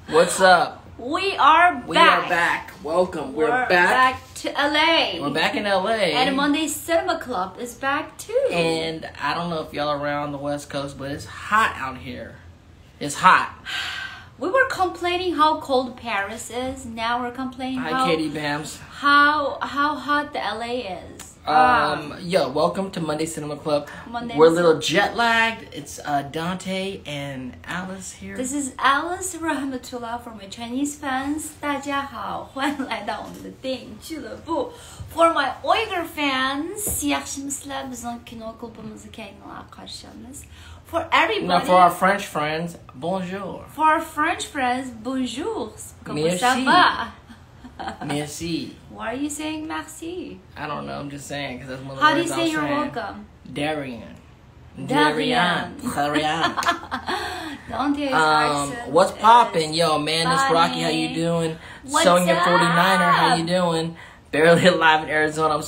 What's up? We are back. We are back. Welcome. We're back to LA. We're back in LA. And Monday Cinema Club is back too. And I don't know if y'all are around the West Coast, but it's hot out here. It's hot. We were complaining how cold Paris is. Now we're complaining Katie Bams. how hot the LA is. Welcome to Monday Cinema Club. We're a little jet lagged. It's Dante and Alice here. This is Alice Rahmatullah for my Chinese fans. 大家好，欢迎来到我们的电影俱乐部。For my Uyghur fans, yaxşımızlar bizon kino klubumuzu kengala karşılamız. For everybody. Now, for our French friends, bonjour. For our French friends, bonjour. Comment Merci. ça va? Merci. Why are you saying merci? I don't know. I'm just saying because that's one of the How do you words I say was you're saying. welcome? Darian. Darian. Dante's accent. What's poppin'? Yo, man, this Rocky, how you doing? What's Sonya up? 49er, how you doing? Barely alive in Arizona.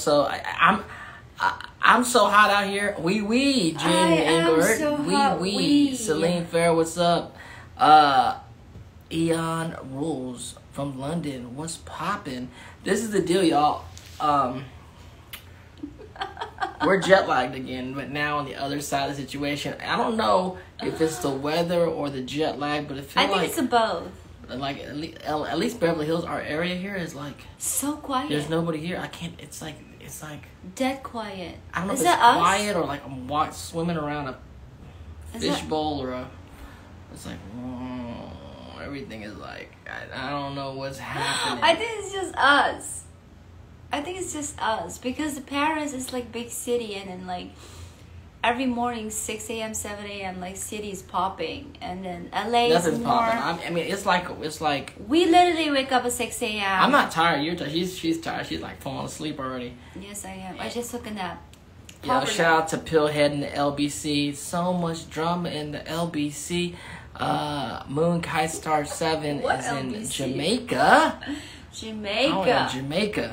I'm so hot out here. Wee, Jen Ingrid. So hot. Wee. Celine Fair, what's up? Eon Rules from London. What's poppin'? This is the deal, y'all. We're jet lagged again, but now on the other side of the situation. I don't know if it's the weather or the jet lag, but it feels I think it's both. Like at least Beverly Hills, our area here is like So quiet. there's nobody here. I can't. It's like dead quiet. I don't know Is if it's that us? quiet or like I'm swimming around a fishbowl or a. It's like everything is like I don't know what's happening. I think it's just us. Because Paris is like big city, and then like every morning 6 a.m. 7 a.m. like city is popping, and then LA Nothing's is more. popping. I mean, it's like We literally wake up at 6 a.m. I'm not tired. You're tired. She's tired. She's like falling asleep already. Yes, I am. I just took a nap. Yo, shout out to Pillhead and the LBC. So much drama in the LBC. Moon Kite Star 7 What is LBC? in Jamaica. Jamaica. Jamaica.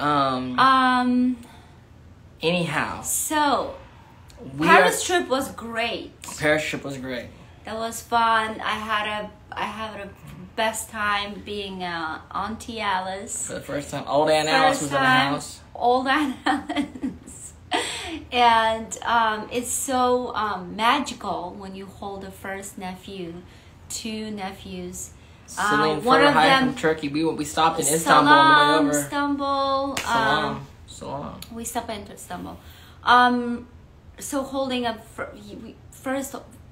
Anyhow. So, Paris trip was great. Paris trip was great. That was fun. I had a best time being Auntie Alice. For the first time. Old Aunt Alice was in the house. Old Aunt Alice. And it's so magical when you hold the first nephew, two nephews. Celine one of them from Turkey. We stopped in Istanbul on the way over. Salam. We stopped in Istanbul. So holding up the first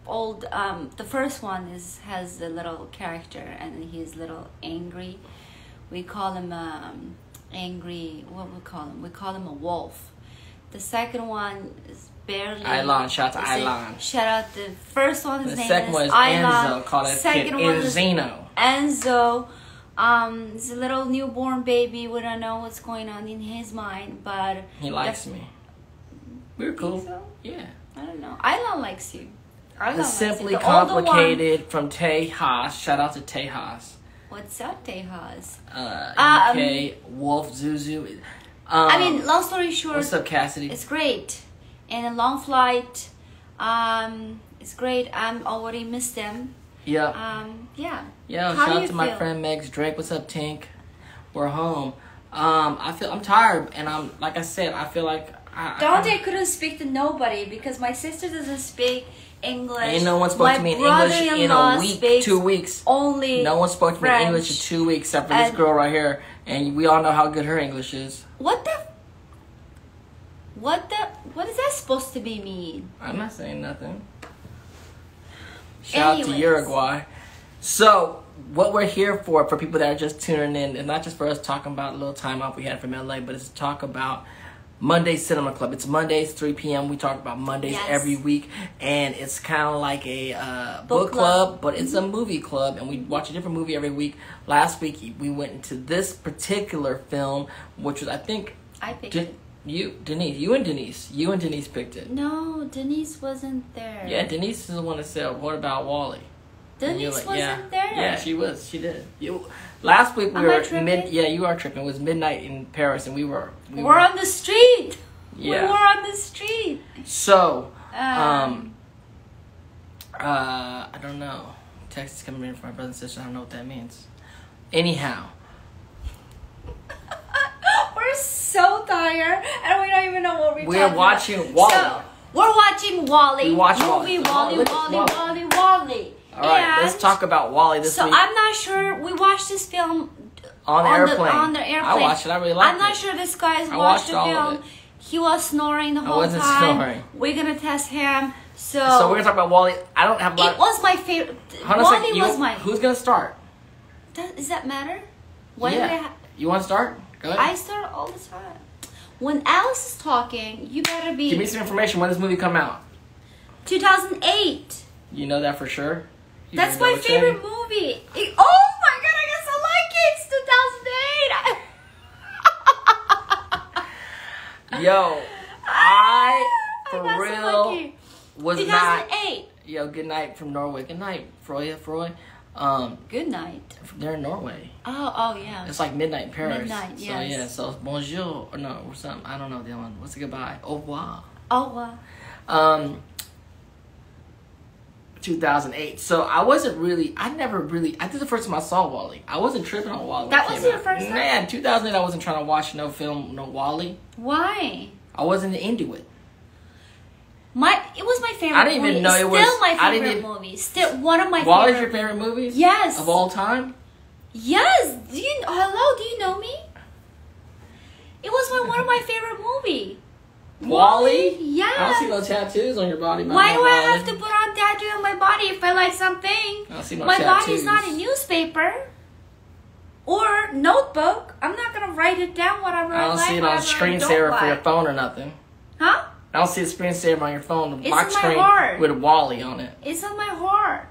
one has a little character, and he's a little angry. We call him angry. What we call him? We call him a wolf. The second one is barely. Ilan, shout out to Ilan. Shout out the first one. His the name second is one is Ilan. Enzo. Call that Second kid one is Enzino. Enzo. It's a little newborn baby. We don't know what's going on in his mind, but he likes me. We're cool. So? Yeah. I don't know. Ilan likes you. The Simply Complicated from Tejas. Shout out to Tejas. What's up, Tejas? UK, Wolf, Zuzu. I mean, long story short. What's up, Cassidy? It's great. And a long flight. It's great. I'm already missed them. Yeah. Yeah. Yo, shout out to my friend Megs Drake. What's up, Tink? We're home. I'm tired, and like I said, I feel like Dante couldn't speak to nobody because my sister doesn't speak English. Ain't no one spoke to me in English in a week, 2 weeks. Only no one spoke to me in English in 2 weeks except for this girl right here, and we all know how good her English is. What is that supposed to be mean? I'm not saying nothing. Shout out to Uruguay. So, what we're here for people that are just tuning in, and not just for us talking about a little time off we had from LA, but it's to talk about Monday Cinema Club. It's Mondays, 3 p.m. We talk about Mondays every week, and it's kind of like a book club, but it's a movie club, and we watch a different movie every week. Last week, we went into this particular film, which was, I picked it. You and Denise picked it. No, Denise wasn't there. Yeah, Denise is the one that said, "What about WALL-E?" Denise wasn't there. Yeah, she was. She did. Last week we were you are tripping. It was midnight in Paris, and we were on the street. Yeah, we were on the street. So, I don't know. text is coming in from my brother and sister. I don't know what that means. Anyhow. We're so tired and we don't even know what we're watching WALL-E. So, we're watching WALL-E. We watch movie WALL-E. WALL-E. All right, let's talk about WALL-E this week. So I'm not sure. We watched this film on the airplane. On the airplane. I watched it. I really liked it. I'm not sure this guy's watched watched the all of film. it. He was snoring the whole wasn't time. snoring. We're gonna test him. So we're gonna talk about WALL-E. I don't have a lot. It was my favorite. WALL-E was my. Who's gonna start? Does that matter? Why yeah. You want to start? Go ahead. I start all the time. When Alice is talking, you better be. Give me some information. When does this movie come out? 2008. You know that for sure? That's my favorite movie. Oh my god, I guess I like it. It's 2008. Yo, I for got so real lucky. was 2008. not. Yo, good night from Norway. Good night, Freud. Good night. They're in Norway. Oh yeah. It's like midnight in Paris. Midnight, so, yes. yeah, so bonjour or no or something. I don't know the other one. What's the goodbye? Au revoir. Oh wow. 2008. So I wasn't really. I this is the first time I saw WALL-E. I wasn't tripping on WALL-E. That was your first time? Man, 2008. I wasn't trying to watch no film, no WALL-E. Why? I wasn't into it. It was my favorite. I didn't even movie. know it was. Still my I favorite didn't movie. Still one of my. WALL-E's favorite. your favorite movie? Yes. Of all time? Yes. Hello? Do you know me? It was one of my favorite movie. WALL-E? Yes. I don't see no tattoos on your body. Why do I have to put on tattoo on my body if I like something? I don't see no my tattoos. body's not a newspaper or notebook. I'm not gonna write it down whatever I don't like. see it on a screensaver for your phone or nothing. Huh? I don't see a screensaver on your phone. It's Lock in my screen heart. with WALL-E on it. It's on my heart.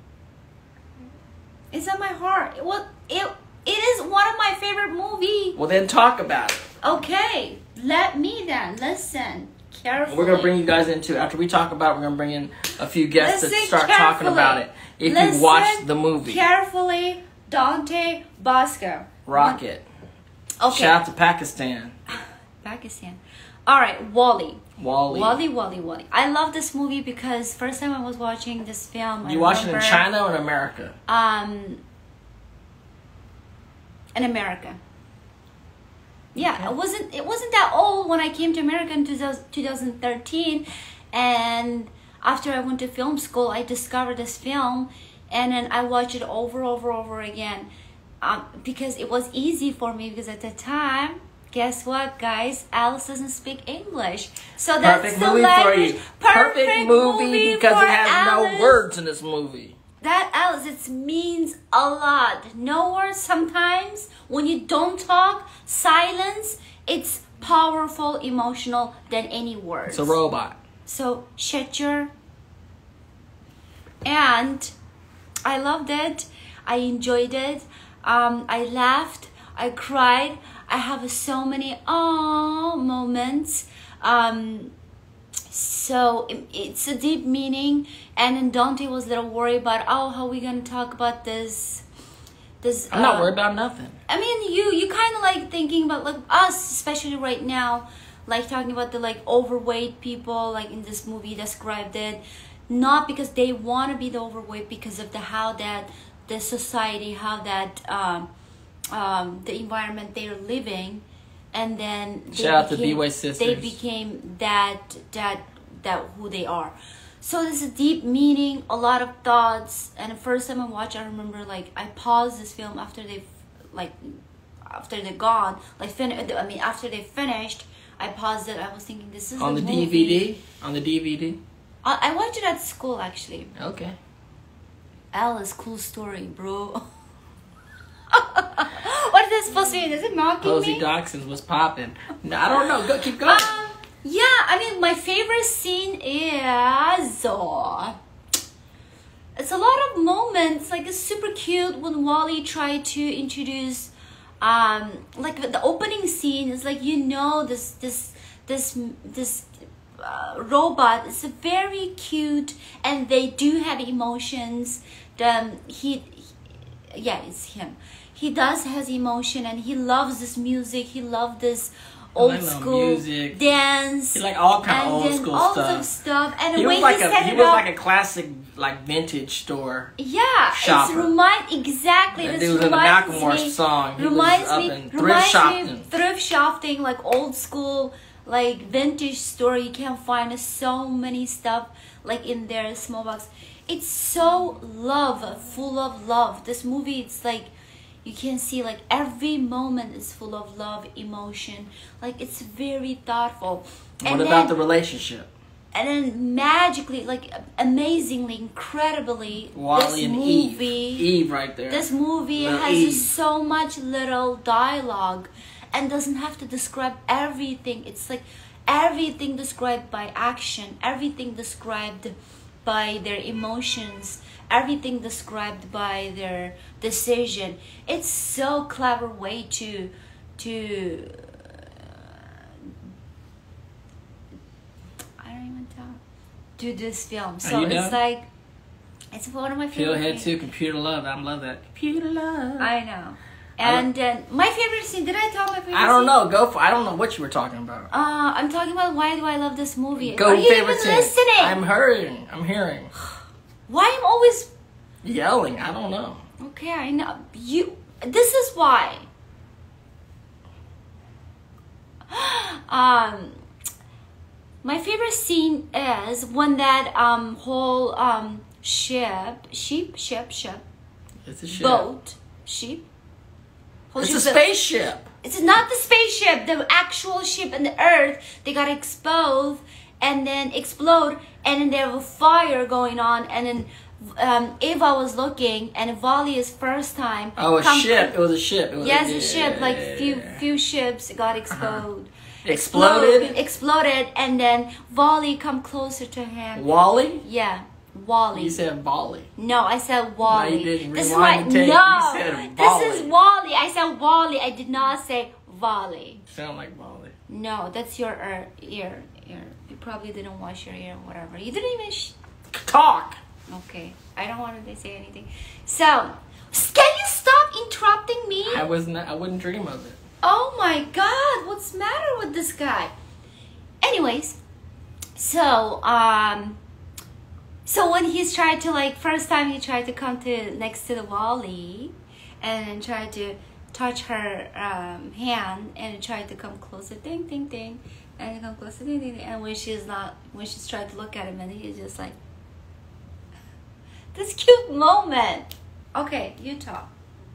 It's on my heart. It is one of my favorite movies. Well, then talk about it. Okay, let me then listen carefully. We're gonna bring you guys into after we talk about it. We're gonna bring in a few guests to Listen start carefully. talking about it. If Listen you watched the movie, carefully, Dante Bosco. Rocket. Okay. Shout out to Pakistan. Pakistan. All right, WALL-E. WALL-E. I love this movie because first time I was watching this film. You watch it in China or in America? In America. Yeah, Okay. it wasn't that old when I came to America in 2013, and after I went to film school, I discovered this film, and then I watched it over again, because it was easy for me because at the time. Guess what, guys? Alice doesn't speak English, so that's Perfect the movie language. for you. Perfect movie because for it has Alice. no words in this movie. That Alice, it means a lot. No words. Sometimes when you don't talk, silence. It's powerful, emotional than any words. It's a robot. So shut your. And I loved it. I enjoyed it. I laughed. I cried. I have so many moments. So it's a deep meaning. And then Dante was a little worried about, how are we gonna talk about this? I'm not worried about nothing. I mean, you kind of like thinking about like us, especially right now, like talking about the like overweight people, like in this movie described it, not because they want to be the overweight, because of how that the society, how that the environment they're living, and then Shout out to B-Way Sisters. They became that who they are. So there's a deep meaning, a lot of thoughts. And the first time I watched, I remember like I paused this film after they're gone. After they finished, I paused it. I was thinking, this is on the movie. DVD. On the DVD. I watched it at school actually. Okay. Alice, cool story, bro. What is that supposed to mean? Is it mocking Posey me? Doxson was popping. No, I don't know. Go, keep going. Yeah, I mean, my favorite scene is... it's a lot of moments. Like, it's super cute when WALL-E tried to introduce... like, the opening scene is like, this robot is very cute, and they do have emotions. It's him. He has emotion, and he loves this music. He loves this old like little school music. dance. He like all kind of and old then school all stuff. of stuff. And the He way was like he set he it was up, like a classic like vintage store. yeah, shopper. Exactly. That This dude was in the reminds Macklemore me, song. He reminds was up me, in thrift shopping. thrift shopping, like old school, like vintage store. You can find so many stuff like in their small box. It's so full of love. This movie, it's like you can see like every moment is full of love, emotion. Like it's very thoughtful. What about the relationship? And then magically, like amazingly, incredibly, WALL-E and movie, Eve right there. This movie Little has Eve. so much little dialogue, and doesn't have to describe everything. It's like everything described by action, everything described by their emotions, everything described by their decision. It's so clever way to I don't even tell do this film. So it's like it's one of my favorite. Head too. Computer love. I love that. Computer love. I know. And my favorite scene. Did I tell my favorite? I don't scene? know. Go for. I don't know what you were talking about. I'm talking about why do I love this movie. Go Are you favorite even scene. listening? I'm hearing. I'm hearing. Why I'm always Yelling. I don't know. okay? I know you. This is why. My favorite scene is when that whole ship. It's a ship. Boat sheep. Whole It's a ship- spaceship. It's not the spaceship, the actual ship and the Earth. They got exposed and then explode, and then there was fire going on, and then Eva was looking, and WALL-E's first time. Oh, a ship. It was a ship. It was Yes, a ship. Like few ships got exposed. Exploded, and then WALL-E come closer to him. WALL-E? Yeah, WALL-E. You said WALL-E. No, I said WALL-E. No, you didn't. This is Rewind why. the tape. No, You said this WALL-E. is WALL-E. I said WALL-E. I did not say volley. Sound like WALL-E. No, that's your ear. You probably didn't wash your ear or whatever. You didn't even. Talk. Okay, I don't want to say anything. So, can you stop interrupting me? I wouldn't dream of it. Oh my God, what's the matter with this guy? Anyways, so when he's tried to first time he tried to come to next to the WALL-E and tried to touch her hand and tried to come closer, ding ding ding, and come closer, ding ding ding, and when she's trying to look at him and he's just like this cute moment. Okay, you talk.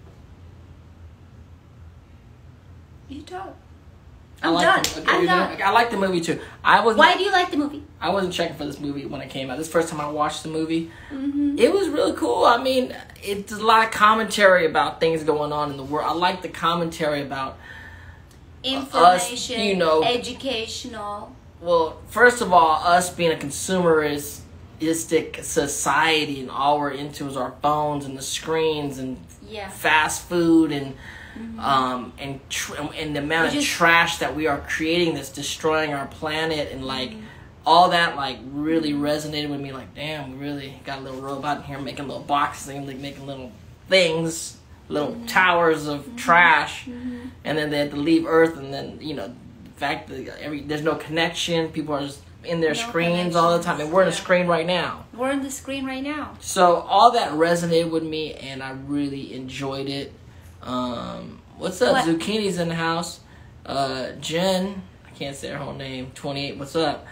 I'm done. I'm done. I like the movie too. Why do you like the movie? I wasn't checking for this movie when it came out. This is the first time I watched the movie. Mm-hmm. It was really cool. I mean, it's a lot of commentary about things going on in the world. I like the commentary about information, us, educational. Well, first of all, us being a consumeristic society, and all we're into is our phones and the screens and fast food and and the amount of trash that we are creating that's destroying our planet, and all that really resonated with me. Like, damn, we really got a little robot in here making little boxes and making little things, little towers of trash, and then they had to leave Earth, and then the fact that there's no connection, people are just in their screens all the time, and we're in a screen right now. We're in the screen right now. So all that resonated with me, and I really enjoyed it. What's up? Zucchini's in the house. Jen, I can't say her whole name. 28. What's up?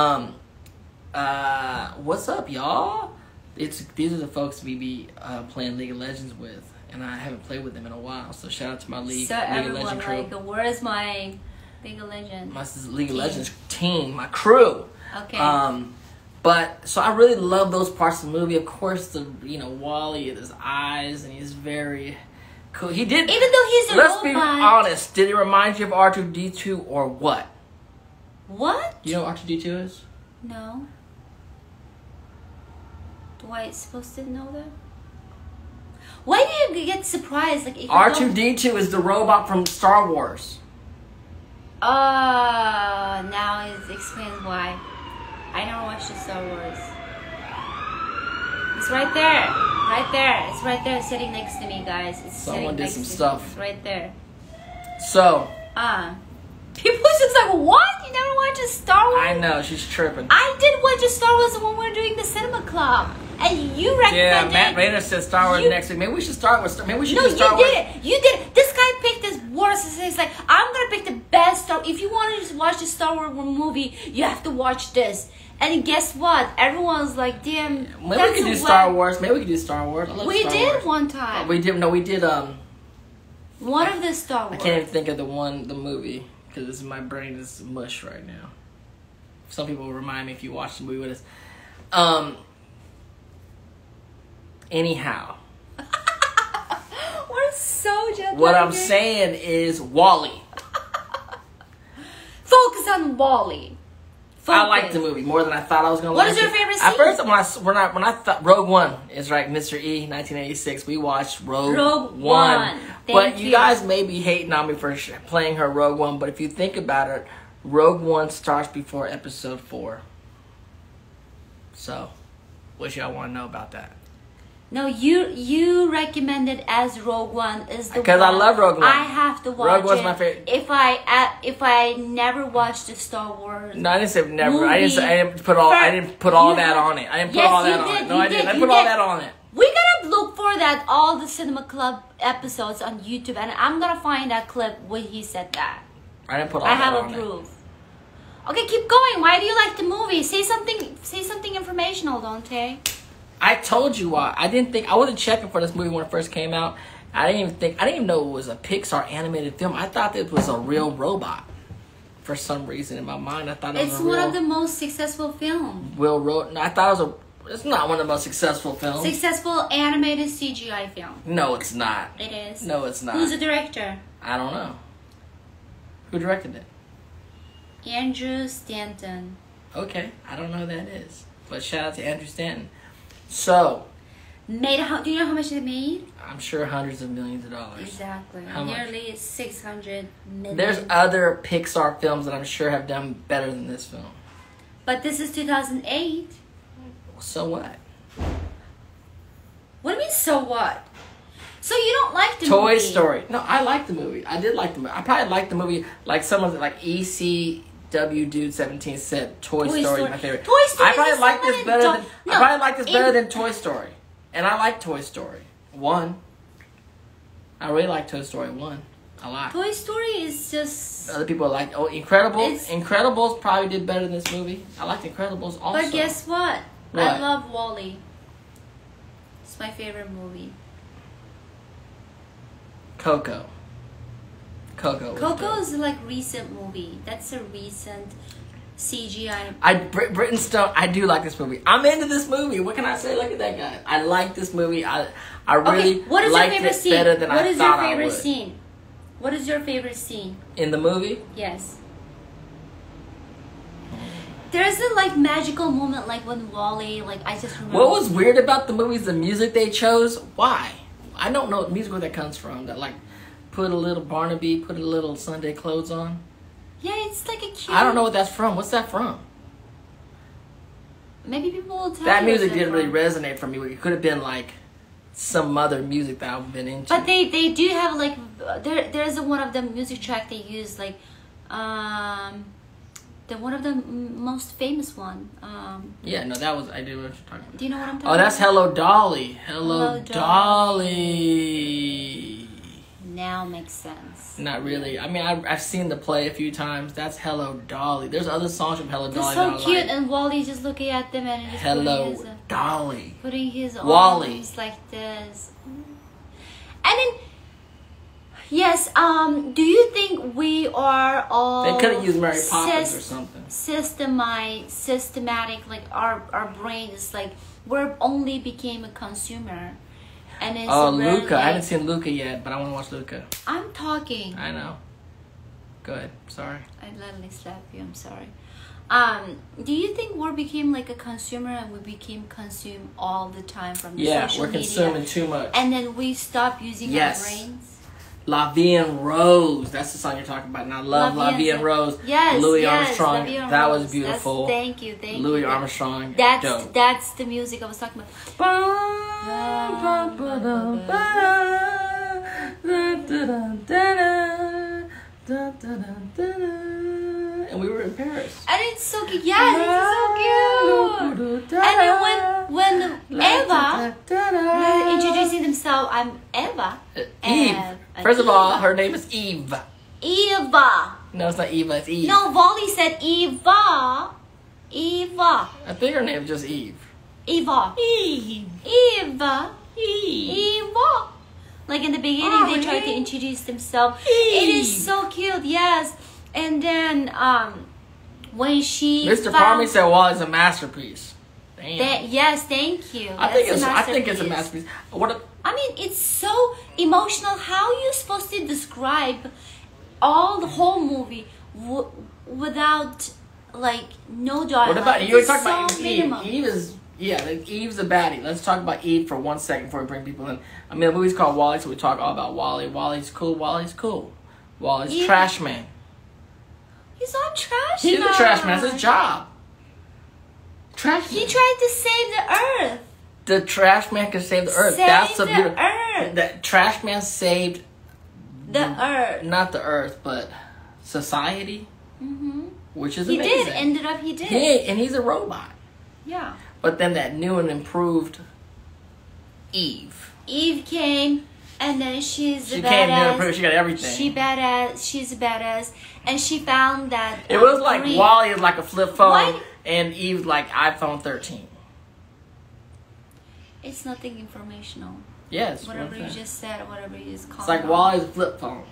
What's up, y'all? These are the folks we be playing League of Legends with, and I haven't played with them in a while. So shout out to my League of Legends crew. Where is my League of Legends? My League of Legends team, my crew. Okay. But so I really love those parts of the movie. Of course, the WALL-E, his eyes, and he's very cool. He did. Even though he's a let's robot. be honest. Did it remind you of R2-D2 or what? What? You know what R2-D2 is? No. Do I supposed to know that? Why do you get surprised? If R2-D2 is the robot from Star Wars. Now it explains why. I never watched the Star Wars. It's right there. Right there. It's right there sitting next to me, guys. Someone did some stuff. It's right there. So. People just like, what? You never watched a Star Wars? I know, she's tripping. I did watch a Star Wars when we were doing the cinema club. And you recommended... Yeah, Matt Rayner said Star Wars next week. Maybe we should start with... Maybe we should do Star Wars. No, you did it. You did it. This guy picked his worst. He's like, I'm going to pick the best Star... If you want to just watch the Star Wars movie, you have to watch this. And guess what? Everyone's like, damn... Maybe we could do Star Wars. Maybe we could do Star Wars. We did one time. We did... No, we did... One of the Star Wars. I can't even think of the movie. Because my brain is mush right now. Some people will remind me if you watch the movie with us. Anyhow. We're so jet What I'm saying is WALL-E. Focus on WALL-E. I liked the movie more than I thought I was gonna like it. What is your favorite scene? At first, when I thought Rogue One is right, Mr. E, 1986. We watched Rogue One. But you guys may be hating on me for playing her Rogue One. But if you think about it, Rogue One starts before Episode 4. So, what y'all want to know about that? No, you recommended as Rogue One is the because I love Rogue One. I have to watch Rogue One's it. my favorite. If I never watched the Star Wars. No, I didn't say never. Movie, I didn't put all that on it. I didn't put all that on it. No, I didn't. I put all that on it. We gotta look for that all the Cinema Club episodes on YouTube, and I'm gonna find that clip where he said that. I didn't put all that on it. I have a proof. Okay, keep going. Why do you like the movie? Say something informational, Dante. I told you why. I wasn't checking for this movie when it first came out. I didn't even know it was a Pixar animated film. I thought it was a real robot. For some reason in my mind, I thought it was It's a real... one of the most successful films. No, I thought it was it's not one of the most successful films. Successful animated CGI film. No, it's not. It is. No, it's not. Who's the director? I don't know. Who directed it? Andrew Stanton. Okay, I don't know who that is. But shout out to Andrew Stanton. So, do you know how much they made? I'm sure hundreds of millions of dollars. Exactly. How much? Nearly 600 million. There's other Pixar films that I'm sure have done better than this film. But this is 2008. So what? What do you mean, so what? So you don't like the movie? Toy Story. No, I like the movie. I did like the movie. I probably liked the movie like someone like ECW Dude 17 said Toy Story is my favorite. Toy Story. I probably like this better than I probably like this better than Toy Story. And I like Toy Story 1. I really like Toy Story 1 a lot. Toy Story is just... Other people like, oh, Incredibles. Incredibles probably did better than this movie. I liked Incredibles also. But guess what? What? I love WALL-E. It's my favorite movie. Coco is like recent movie. That's a recent CGI. Britton Stone. I do like this movie. I'm into this movie. What can I say? Look at that guy. I like this movie. I really what is liked your favorite it scene? better than I thought I would. What is your favorite scene? What is your favorite scene in the movie? Yes. There's a like magical moment like when WALL-E, like I just remember. What was weird about the movies? The music they chose. Why? I don't know what music where that comes from. That like put a little Barnaby, put a little Sunday clothes on. Yeah, it's like a cute. I don't know what that's from. What's that from? Maybe people will tell that you. Music didn't really resonate for me. It could have been like some other music that I've been into. But they do have like there's one of the music track they use like the one of the most famous one. Yeah, no, that was I did what you're talking about. Do you know what I'm talking about? Oh, that's Hello Dolly. Hello Dolly. Now makes sense. Not really. I mean, I've seen the play a few times. That's Hello Dolly. There's other songs from Hello Dolly. They're so cute, and WALL-E just looking at them and just Hello Dolly. Putting his WALL-E. arms like this. And then, yes. Do you think we are all? They could have used Mary Poppins or something. Systematic. Like our brain is like we're only became a consumer. And it's Luca. I haven't seen Luca yet, but I want to watch Luca. I'm talking. I know. Go ahead. Sorry. I literally slapped you. I'm sorry. Do you think we became like a consumer and we became consumed all the time from the social media? Yeah, we're consuming too much. And then we stop using our brains? La Vie en Rose. That's the song you're talking about. And I love La Vie en Rose. Yes, Louis Armstrong. That was Rose. beautiful. Thank you. Louis Armstrong. That's the music I was talking about. And we were in Paris. And it's so cute. Yes, it's so cute. And then when Eva were introducing themselves, I'm Eva. Eve. First of all, her name is Eve. Eva. No, it's not Eva. It's Eve. No, Wally said Eva. Eva. I think her name is just Eve. Eva. Eve. Eva. Eve. Eva. Like in the beginning, they tried to introduce themselves. It is so cute, yes. And then when she Mr. Parmy said Wally's a masterpiece. Damn. Yes, thank you. I think it's a masterpiece. I mean, it's so emotional. How are you supposed to describe the whole movie without like no dialogue? What about you? Were talking about so Eve. minimum. Eve is Eve's a baddie. Let's talk about Eve for 1 second before we bring people in. I mean, the movie's called WALL-E, so we talk all about WALL-E. WALL-E's cool. Wally's cool. Wally's trash man. He's not trash. He's a trash man. That's his job. Trash. He tried to save the earth. The trash man can save the earth. That's the beautiful. Earth. The trash man saved the earth. Not the earth, but society. Mm-hmm. Which is he amazing. did. Ended up, he did. And he's a robot. Yeah. But then that new and improved Eve. Eve came, and then she came new and improved. She got everything. She's a badass, and she found that it was like WALL-E is like a flip phone, and Eve's like iPhone 13. It's nothing informational. Yes. Whatever you just said, whatever you just called. It's like WALL-E's a flip phone.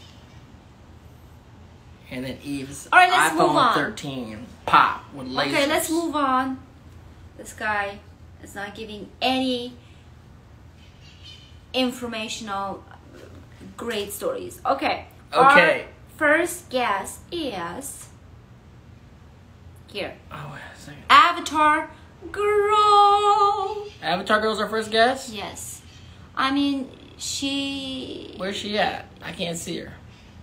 And then Eve's all right, let's move iPhone on. 13 pop with lasers. Okay, let's move on. This guy is not giving any informational great stories. Okay. Okay. Our first guess is here. Oh, wait a second. Avatar Girl. Avatar Girl's our first guess? Yes. I mean, she... Where's she at? I can't see her.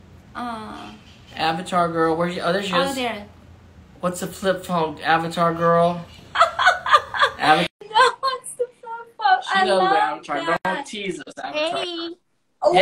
Avatar Girl, where's she? Oh, there she is. Oh, there. What's the flip phone? Avatar Girl? No, what's the flip phone? She knows the Avatar. That. Don't tease us, Avatar. Hey. Hey,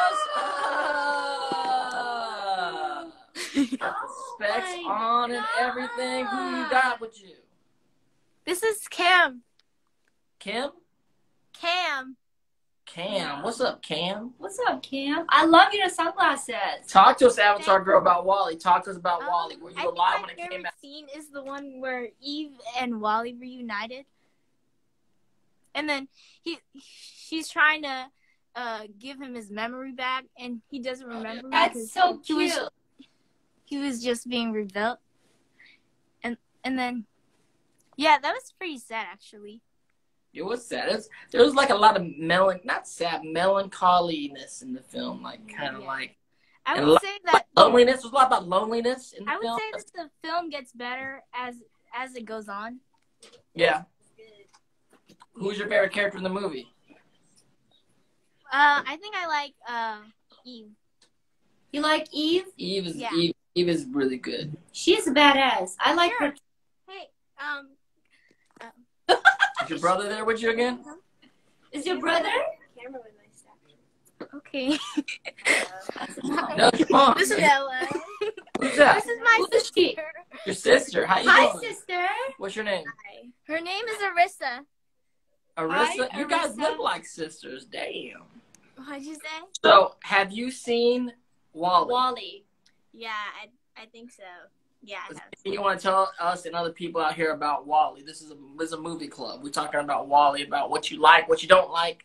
what's up? Specs on and everything. Who you got with you? This is Cam. Kim? Cam. Cam. What's up, Cam? What's up, Cam? I love your sunglasses. Talk to us, Avatar Girl, about WALL-E. Talk to us about WALL-E. Were you alive when it came out? My favorite scene is the one where Eve and WALL-E reunited. And then she's trying to give him his memory back, and he doesn't remember. That's so cute. He was just being rebuilt. And then, yeah, that was pretty sad, actually. It was sad. There was like a lot of melancholiness in the film, like kind of like. I would say that loneliness. It was a lot about loneliness in the film. I would say that the film gets better as it goes on. Yeah. Who's your favorite character in the movie? I think I like Eve. You like Eve? Eve is really good. She's a badass. I like her. Hey, Is your brother there with you again? Is your brother? Okay. No, come on. This is Ella. Who's that? This is my sister. Your sister. How you Hi, doing? sister. What's your name? Hi. Her name is Arissa. Arissa? Hi, You guys Arissa. look like sisters. Damn. What'd you say? So, have you seen WALL-E? WALL-E. Yeah, I think so. Yeah, I have. You want to tell us and other people out here about WALL-E? This is a movie club. We're talking about WALL-E, about what you like, what you don't like.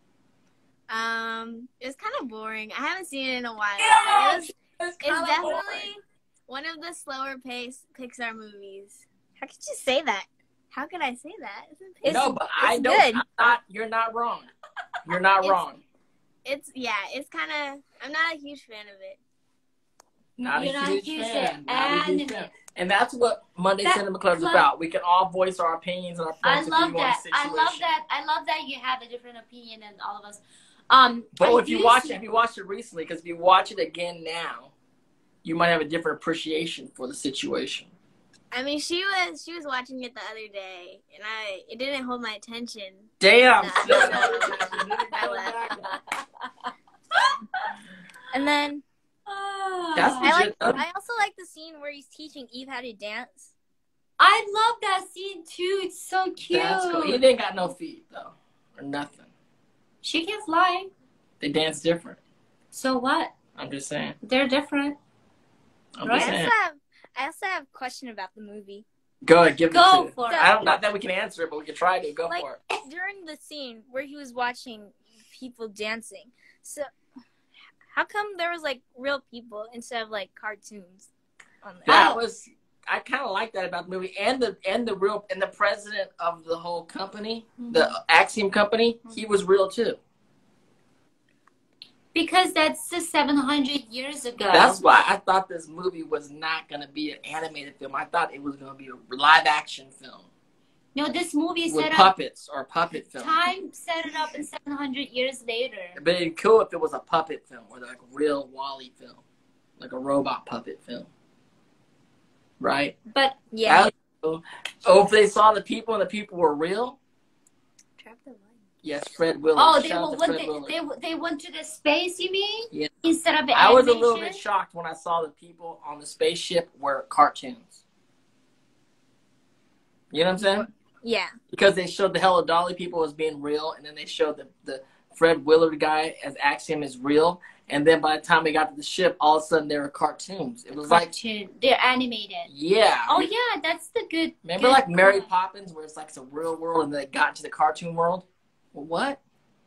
It's kind of boring. I haven't seen it in a while. Yeah, It's kinda definitely boring. one of the slower paced Pixar movies. How could you say that? How could I say that? No, but I don't. Good. You're not wrong. You're not wrong. It's kind of. I'm not a huge fan of it. Not You're a not huge a huge fan. fan. Not a huge And fan. And that's what Monday Cinema Club is about. We can all voice our opinions and our I points of love view on that. a situation. I love that you have a different opinion than all of us. But if you watched it recently, because if you watch it again now, you might have a different appreciation for the situation. I mean, she was watching it the other day, and it didn't hold my attention. Damn. I left. And then That's legit. I also like the scene where he's teaching Eve how to dance. I love that scene too. It's so cute. That's cool. He didn't got no feet though, or nothing. She can fly. They dance different. So what? I'm just saying. They're different. I'm Right. just saying. I also have a question about the movie. Go ahead, give it Go to for it. I don't. Not that we can answer it, but we can try to. Go for it. During the scene where he was watching people dancing, so how come there was like real people instead of like cartoons on there? That was. I kind of like that about the movie, and the president of the whole company, the Axiom company, he was real too. Because that's 700 years ago. That's why I thought this movie was not going to be an animated film. I thought it was going to be a live action film. No, this movie with set up puppets or a puppet film. time set it up in 700 years later. But it'd be cool if it was a puppet film or like a real WALL-E film, like a robot puppet film, right? But Yeah. Oh, if they saw the people and the people were real. Trap the line. Yes, Fred Willard. oh, Shout out to Fred Willard. they went to the space. You mean? Yeah. Instead of the I was a animation? little bit shocked when I saw the people on the spaceship were cartoons. You know what I'm saying? Yeah. Because they showed the Hello Dolly people as being real, and then they showed the Fred Willard guy as Axiom is real, and then by the time we got to the ship, all of a sudden they were cartoons. It was Cartoon. They're animated. yeah. Oh yeah, that's the good. Remember good like Mary point. Poppins, where it's like it's a real world, and then they got into the cartoon world? Well, what?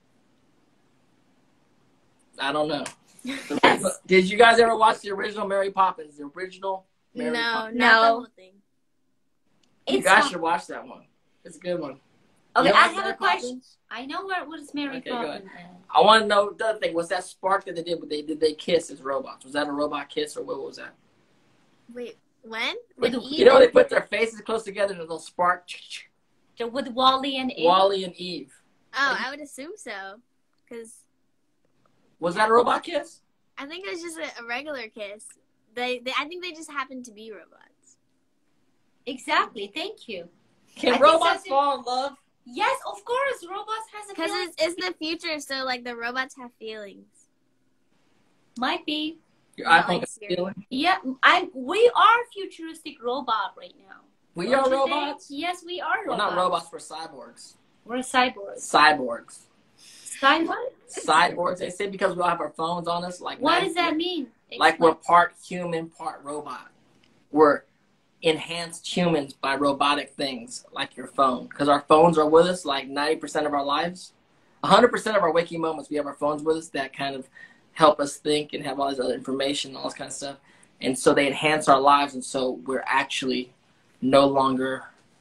I don't know. Yes. Did you guys ever watch the original Mary Poppins? The original Mary No, Poppins? not the No. whole thing. You It's guys not- should watch that one. It's a good one. Okay, You know I what's have Mary a question. Poppins? I know what is Mary Okay, go ahead. Poppins. I want to know the other thing. Was that spark that they did? Did they kiss as robots? Was that a robot kiss or what was that? Wait, when? With You know, they put their faces close together and a little spark. with WALL-E and Eve. WALL-E and Eve. Oh, I would assume so. Because Was that a robot kiss? I think it was just a regular kiss. I think they just happened to be robots. Exactly. Thank you. I Can think robots so, too. fall in love? Yes, of course. Robots has a Because feeling. it's the future, so like the robots have feelings. Might Might be. Your Not iPhone like got Siri. feeling? Yeah, we are futuristic robot right now. We Don't are you think? robots? Yes, we are robots. We're not robots, we're cyborgs. We're cyborgs. Cyborgs. Cyborg? Cyborgs. They say because we all have our phones on us. Like What does that mean? Like we're part human, part robot. We're enhanced humans by robotic things like your phone. Because our phones are with us like 90% of our lives. 100% of our waking moments, we have our phones with us that kind of help us think and have all this other information and all this kind of stuff. And so they enhance our lives, and so we're actually no longer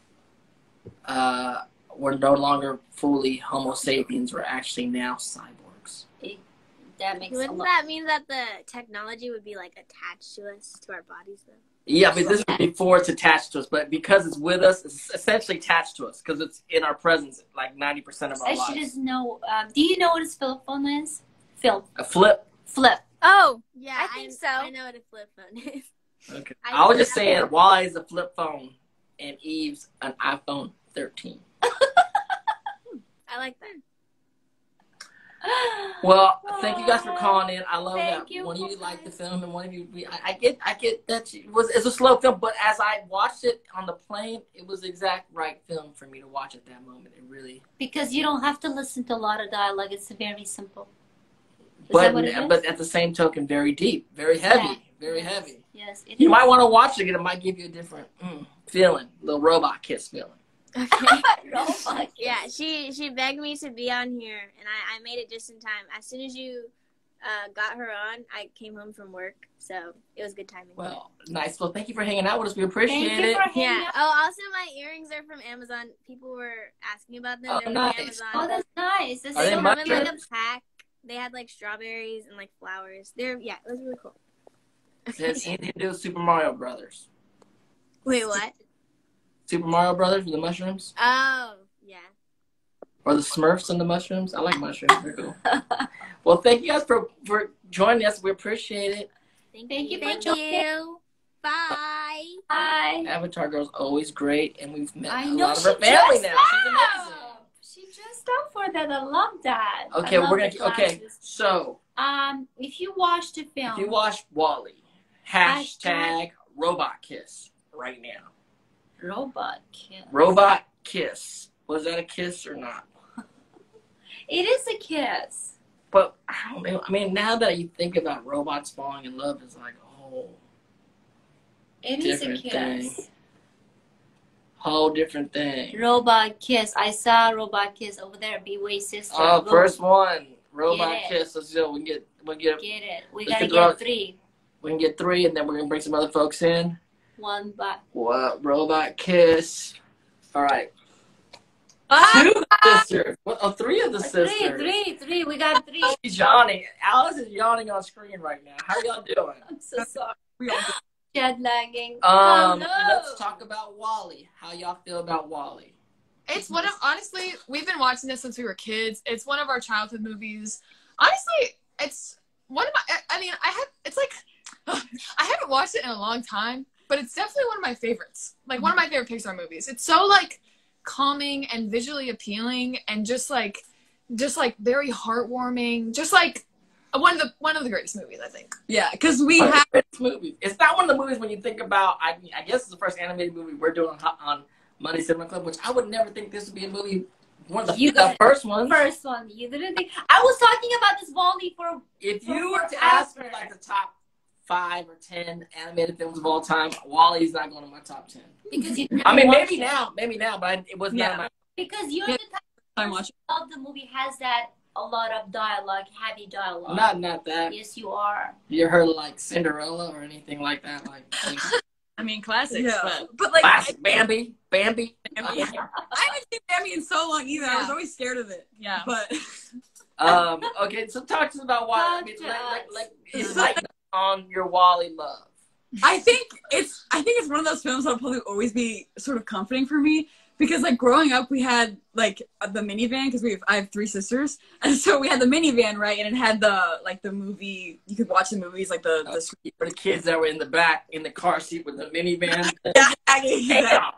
fully Homo sapiens. We're actually now cyborgs. That makes a Wouldn't lot. that mean that the technology would be like attached to us, to our bodies, though? Yeah, but this is before it's attached to us. But because it's with us, it's essentially attached to us because it's in our presence like 90% of our She lives. doesn't know. Do you know what a flip phone is? Flip. A flip. Flip. Oh, yeah, I think so. I know what a flip phone is. Okay. I I was just know. saying, Wally is a flip phone and Eve's an iPhone 13. I like that. Well, thank you guys for calling in. I love Thank that you one of you for liked the calling. film and one of you. I get that it's a slow film, but as I watched it on the plane, it was the exact right film for me to watch at that moment. It really. Because you don't have to listen to a lot of dialogue. It's very simple. Is that what it is? But at the same token, very deep, very heavy, Yeah. very Yes. heavy. Yes. It You is. might want to watch it again. It might give you a different feeling, little robot kiss feeling. Okay. Robot. Yeah, she begged me to be on here, and I made it just in time. As soon as you got her on, I came home from work, so it was good timing. Well, nice. Well, thank you for hanging out with us. We appreciate Thank you it. for hanging Yeah. out. Oh, also my earrings are from Amazon. People were asking about them. Oh, They're nice. from Amazon. Oh, that's nice. That's Are They they so come in cute. like a pack. They had like strawberries and like flowers. It was really cool. It has anything to do with Super Mario Brothers. Wait, what? Super Mario Brothers with the mushrooms? Oh, yeah. Or the Smurfs and the mushrooms? I like mushrooms. They're cool. Well, thank you guys for joining us. We appreciate it. Thank you for Thank joining. you. Bye. Bye. Avatar Girl's always great, and we've met I a know lot of she her family dressed now. She's amazing. up. She dressed up for that. I love that. Okay, I love we're the gonna. Okay, glasses. so If you watch the film, if you watch WALL-E, Hashtag robot kiss right now. Robot kiss. Robot kiss. Was that a kiss or not? It is a kiss. But I don't know. I mean, now that you think about robots falling in love, it's like, oh, It is a different kiss. thing. Whole different thing. Robot kiss. I saw robot kiss over there. B-Way sister. Oh, Go. first one. Robot Get it. kiss. Let's do it. We'll get Get it. We Let's gotta get get 3. we can get 3, and then we're gonna bring some other folks in. One by. What? Robot kiss. All right. Ah! 2 sisters. What? Oh, 3 of the sisters. Three. We got 3. She's yawning. Alice is yawning on screen right now. How y'all doing? I'm so sorry. We all Jet lagging. Let's talk about WALL-E. How y'all feel about WALL-E? It's one of, honestly, we've been watching this since we were kids. It's one of our childhood movies. Honestly, it's one of my, I mean, I haven't watched it in a long time, but it's definitely one of my favorites. Like, one of my favorite Pixar movies. It's so, like, calming and visually appealing and just like very heartwarming. Just, like, one of the greatest movies, I think. Yeah, because we have movies. It's not one of the movies when you think about. I guess it's the first animated movie we're doing on Monday Cinema Club, which I would never think this would be a movie. One of the first ones. First one. You didn't think. I was talking about this WALL-E for. If you were to ask me like the top 5 or 10 animated films of all time, WALL-E's not going to my top 10. Because you. I mean, maybe now, but it was not my. Because you're the type of the movie has that a lot of dialogue, heavy dialogue. Not that. Yes, you are. You heard like Cinderella or anything like that, like. I mean, classics, Yeah. but like Classic. Bambi. I haven't seen Bambi in so long either. I was always scared of it. Yeah. But Okay, so talk to us about why. I mean, like it's like on your WALL-E love. I think it's one of those films that'll probably always be sort of comforting for me because like growing up we had like the minivan because I have 3 sisters and so we had the minivan, right, and it had the movie, you could watch the movies like the screen. For the kids that were in the back in the car seat with the minivan. Yeah,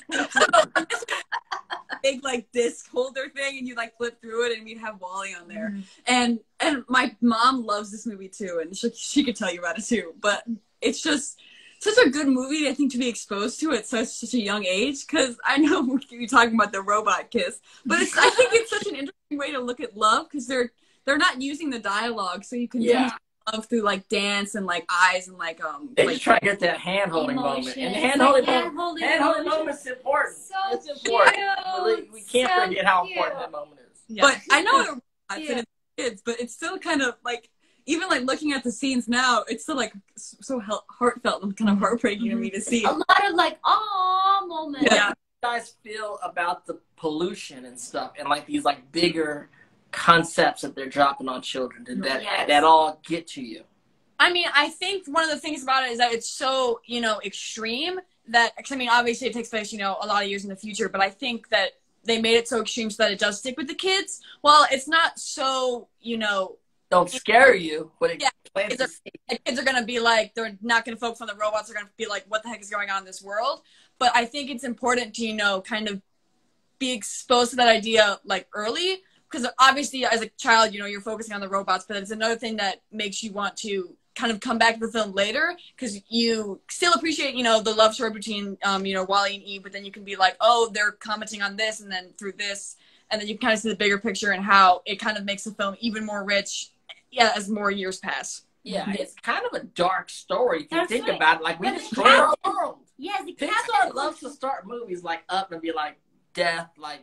big like disc holder thing and you like flip through it and we'd have WALL-E on there. And my mom loves this movie too and she could tell you about it too, but it's just such a good movie I think to be exposed to at such a young age because I know you're talking about the robot kiss but I think it's such an interesting way to look at love because they're not using the dialogue so you can use love through like dance and like eyes and like they like just try to get that hand holding moment and hand holding moment is important. So it's important. cute. We can't forget how important that moment is. yeah. But I know they're robots and it's kids but it's still kind of like even like looking at the scenes now, it's still like so heartfelt and kind of heartbreaking to me to see. A lot of like moments. Yeah. How do you guys feel about the pollution and stuff and like these like bigger concepts that they're dropping on children? Did that all get to you? I mean, I think one of the things about it is that it's so, extreme that, cause I mean, obviously it takes place, a lot of years in the future, but I think that they made it so extreme so that it does stick with the kids. Well, it's not so, don't scare you, but it plants the kids are going to be like, they're not going to focus on the robots. They're going to be like, what the heck is going on in this world? But I think it's important to, kind of be exposed to that idea like early. Because obviously as a child, you're focusing on the robots, but it's another thing that makes you want to kind of come back to the film later because you still appreciate, the love story between, WALL-E and Eve, but then you can be like, oh, they're commenting on this and then through this. And then you kind of see the bigger picture and how it kind of makes the film even more rich as more years pass. Yeah, it's kind of a dark story if you think about it. Like, we But destroy our world. Yes, Pixar loves to start movies like up and be like death, like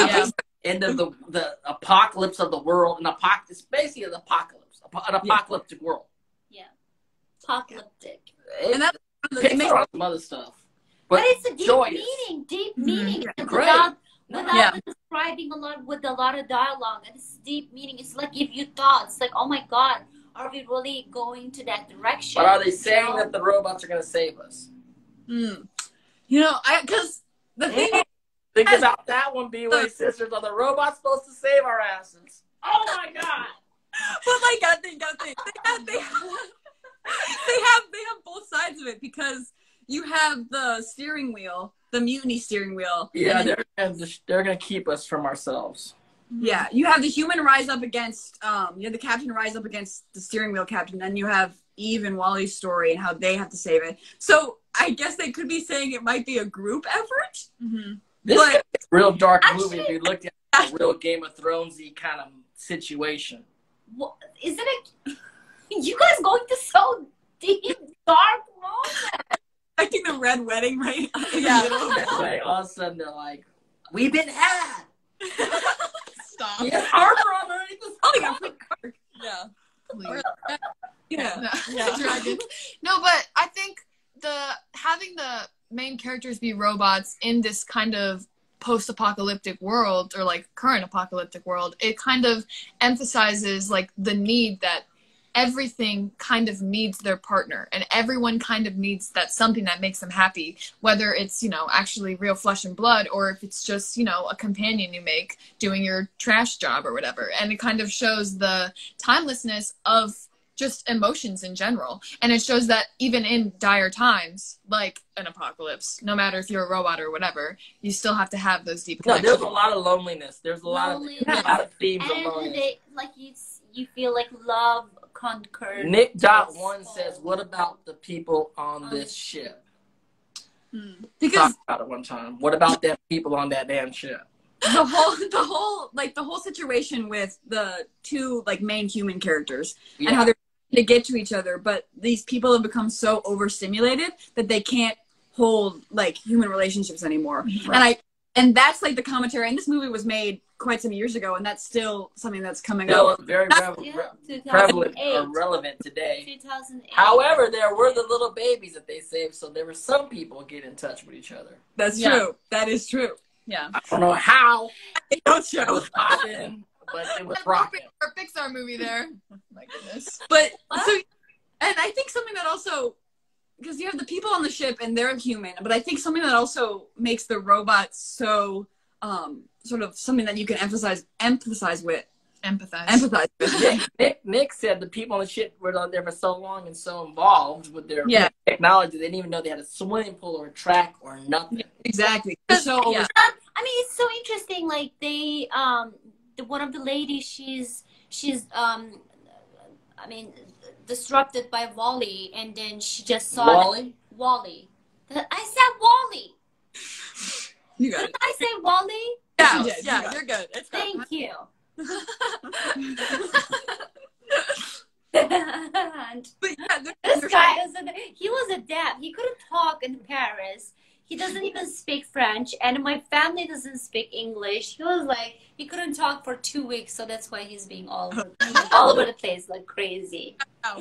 end of the apocalypse of the world. It's basically an apocalypse, an apocalyptic world. Yeah, apocalyptic. And that's Pixar on some other stuff. But it's a deep joyous. meaning. Great. Without describing with a lot of dialogue. And it's deep meaning. It's like if you thought, it's like, oh my God, are we really going to that direction? But are they saying that the robots are going to save us? Because the thing is, think about that one, B-Way sisters. Are the robots supposed to save our asses? Oh my God! But like, gotta think. They have both sides of it because you have the steering wheel, the mutiny steering wheel. Yeah, they're gonna keep us from ourselves. Yeah, you have the human rise up against, you have the captain rise up against the steering wheel captain, then you have Eve and Wally's story and how they have to save it. So I guess they could be saying it might be a group effort. This is a real dark Actually, movie if you looked at a real Game of Thrones-y kind of situation. What, isn't it? You guys going to so deep, dark moment. I think the red wedding, right? Yeah. Right. All of a sudden they're like, "We've been had." Stop. Yeah, Harper underneath the Oh, yeah. Yeah. Dragon. No, but I think having the main characters be robots in this kind of post-apocalyptic world, or like current apocalyptic world, it kind of emphasizes like the need that everything kind of needs their partner, and everyone kind of needs that something that makes them happy, whether it's, you know, actually real flesh and blood, or if it's just, you know, a companion you make doing your trash job or whatever. And it kind of shows the timelessness of just emotions in general. And it shows that even in dire times, like an apocalypse, no matter if you're a robot or whatever, you still have to have those deep No, connections. there's a lot of loneliness. There's a lot of themes of And loneliness. like you feel like love conquered. Nick.1 says, "What about the people on this ship?" Because Talked about it one time. What about them people on that damn ship? the whole situation with the two like main human characters and how they're trying to get to each other, but these people have become so overstimulated that they can't hold like human relationships anymore. Right. And that's like the commentary. And this movie was made quite some years ago, and that's still something that's coming Still up. very prevalent or relevant today. 2008. However, there were the little babies that they saved, so there were some people get in touch with each other. That's Yeah. true. That is true. Yeah. I don't know how It don't it show. was popping, but it was I'm rocking. hoping for a Pixar movie there. My goodness. But so, and I think something that also, because you have the people on the ship and they're human, but I think something that also makes the robots so sort of something that you can empathize with. Empathize. Nick said the people on the ship were on there for so long and so involved with their technology, they didn't even know they had a swimming pool or a track or nothing. Exactly. So I mean, it's so interesting. Like they, one of the ladies, she's, I mean, disrupted by WALL-E, and then she just saw WALL-E? WALL-E. I said WALL-E. you got it. Did I say WALL-E? Yeah, Yeah, you're good. It's good. Thank you. But yeah, This guy he was a deaf. He couldn't talk in Paris. He doesn't even speak French, and my family doesn't speak English. He was like, he couldn't talk for 2 weeks, so that's why he's being all over the place like crazy.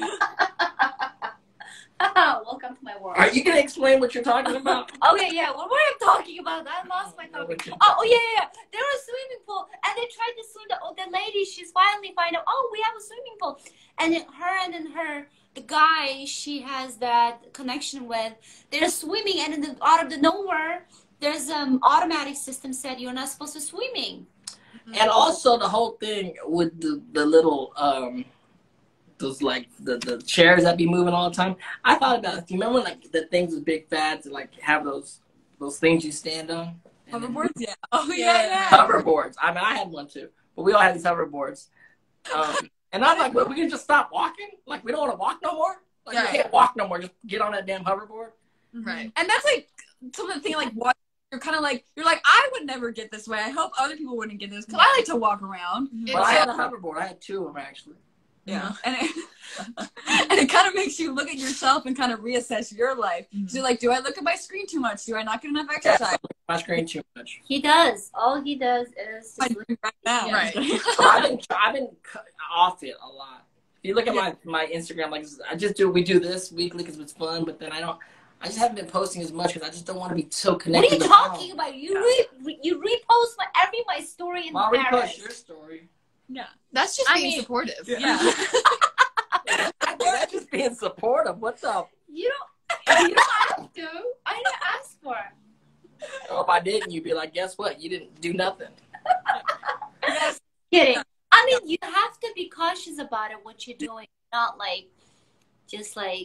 Welcome to my world. Are you going to explain what you're talking about? Okay, yeah. What were you talking about? I lost my topic. Oh, yeah. There was a swimming pool, and they tried to swim. The lady, she's finally find out, oh, we have a swimming pool. And then the guy she has that connection with, they're swimming, and then out of the nowhere, there's automatic system said you're not supposed to swimming. And also the whole thing with the little those like the chairs that be moving all the time. I thought about it. Do you remember like the things with big fads that like have those things you stand on? Hoverboards? Yeah. Oh yeah. Hoverboards. I mean, I had one too, but we all had these hoverboards. And I'm like, well, we can just stop walking. Like we don't want to walk no more. Like you can't walk no more. Just get on that damn hoverboard. Right. And that's like some of the thing like what you're kind of like, you're like, I would never get this way. I hope other people wouldn't get this because I like to walk around. Well, I had a hoverboard. I had two of them actually. Yeah. And it kind of makes you look at yourself and kind of reassess your life. So you're like, do I look at my screen too much? Do I not get enough exercise? My screen too much. He does. All he does is I do right now. Yeah. Right. So I've been off it a lot. If you look at my Instagram, like we do this weekly because it's fun, but then I just haven't been posting as much because I just don't want to be so What connected. are you talking about? You repost my story in I'll Paris. repost your story. Yeah. That's just being supportive. Yeah. That's just being supportive. What the? You don't have to. I didn't ask for it. If I didn't, you'd be like, guess what? You didn't do nothing. Yes. Kidding. I mean, you have to be cautious about it, what you're doing, not like just like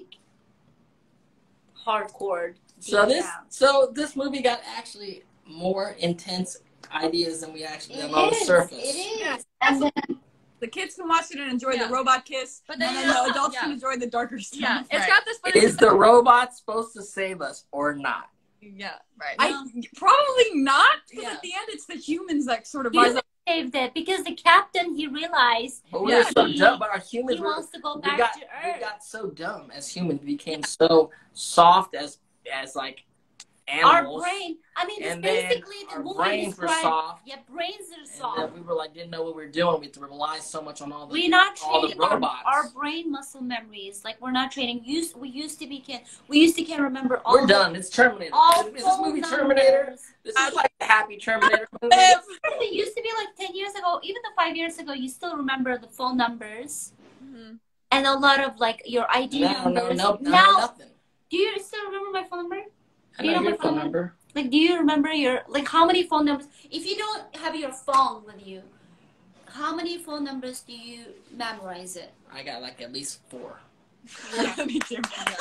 hardcore. So this movie got actually more intense ideas than we actually have It on the is. surface. It is. Yeah. And then The kids can watch it and enjoy the robot kiss, But and then then the adults can enjoy the darker stuff. Yeah, it's Right. got this. But Is the robot supposed to save us or not? yeah. Right. Probably not, because Yeah. at the end it's the humans that sort of he rise up. saved it because the captain, he realized But we were so he- dumb. But our he humans were. wants to go We back got to we Earth. got so dumb as humans. We became so soft as like Our animals. brain. I mean, it's And then basically the our movie brains were described. soft. Yeah, brains are And soft. then we were like, didn't know what we were doing. We had to rely so much on all the We're not all the training our, robots. our brain muscle memories. Like we're not training. We used to can remember all. We're done. It's Terminator. All Is this phone movie Terminator? numbers. This is like the happy Terminator movie. It used to be like 10 years ago, even the 5 years ago. You still remember the phone numbers and a lot of like your ID numbers. No, Now, nothing. do you still remember my phone number? I You know know your my phone phone number. Like, do you remember your like how many phone numbers? If you don't have your phone with you, how many phone numbers do you memorize it? I got like at least 4. Me too.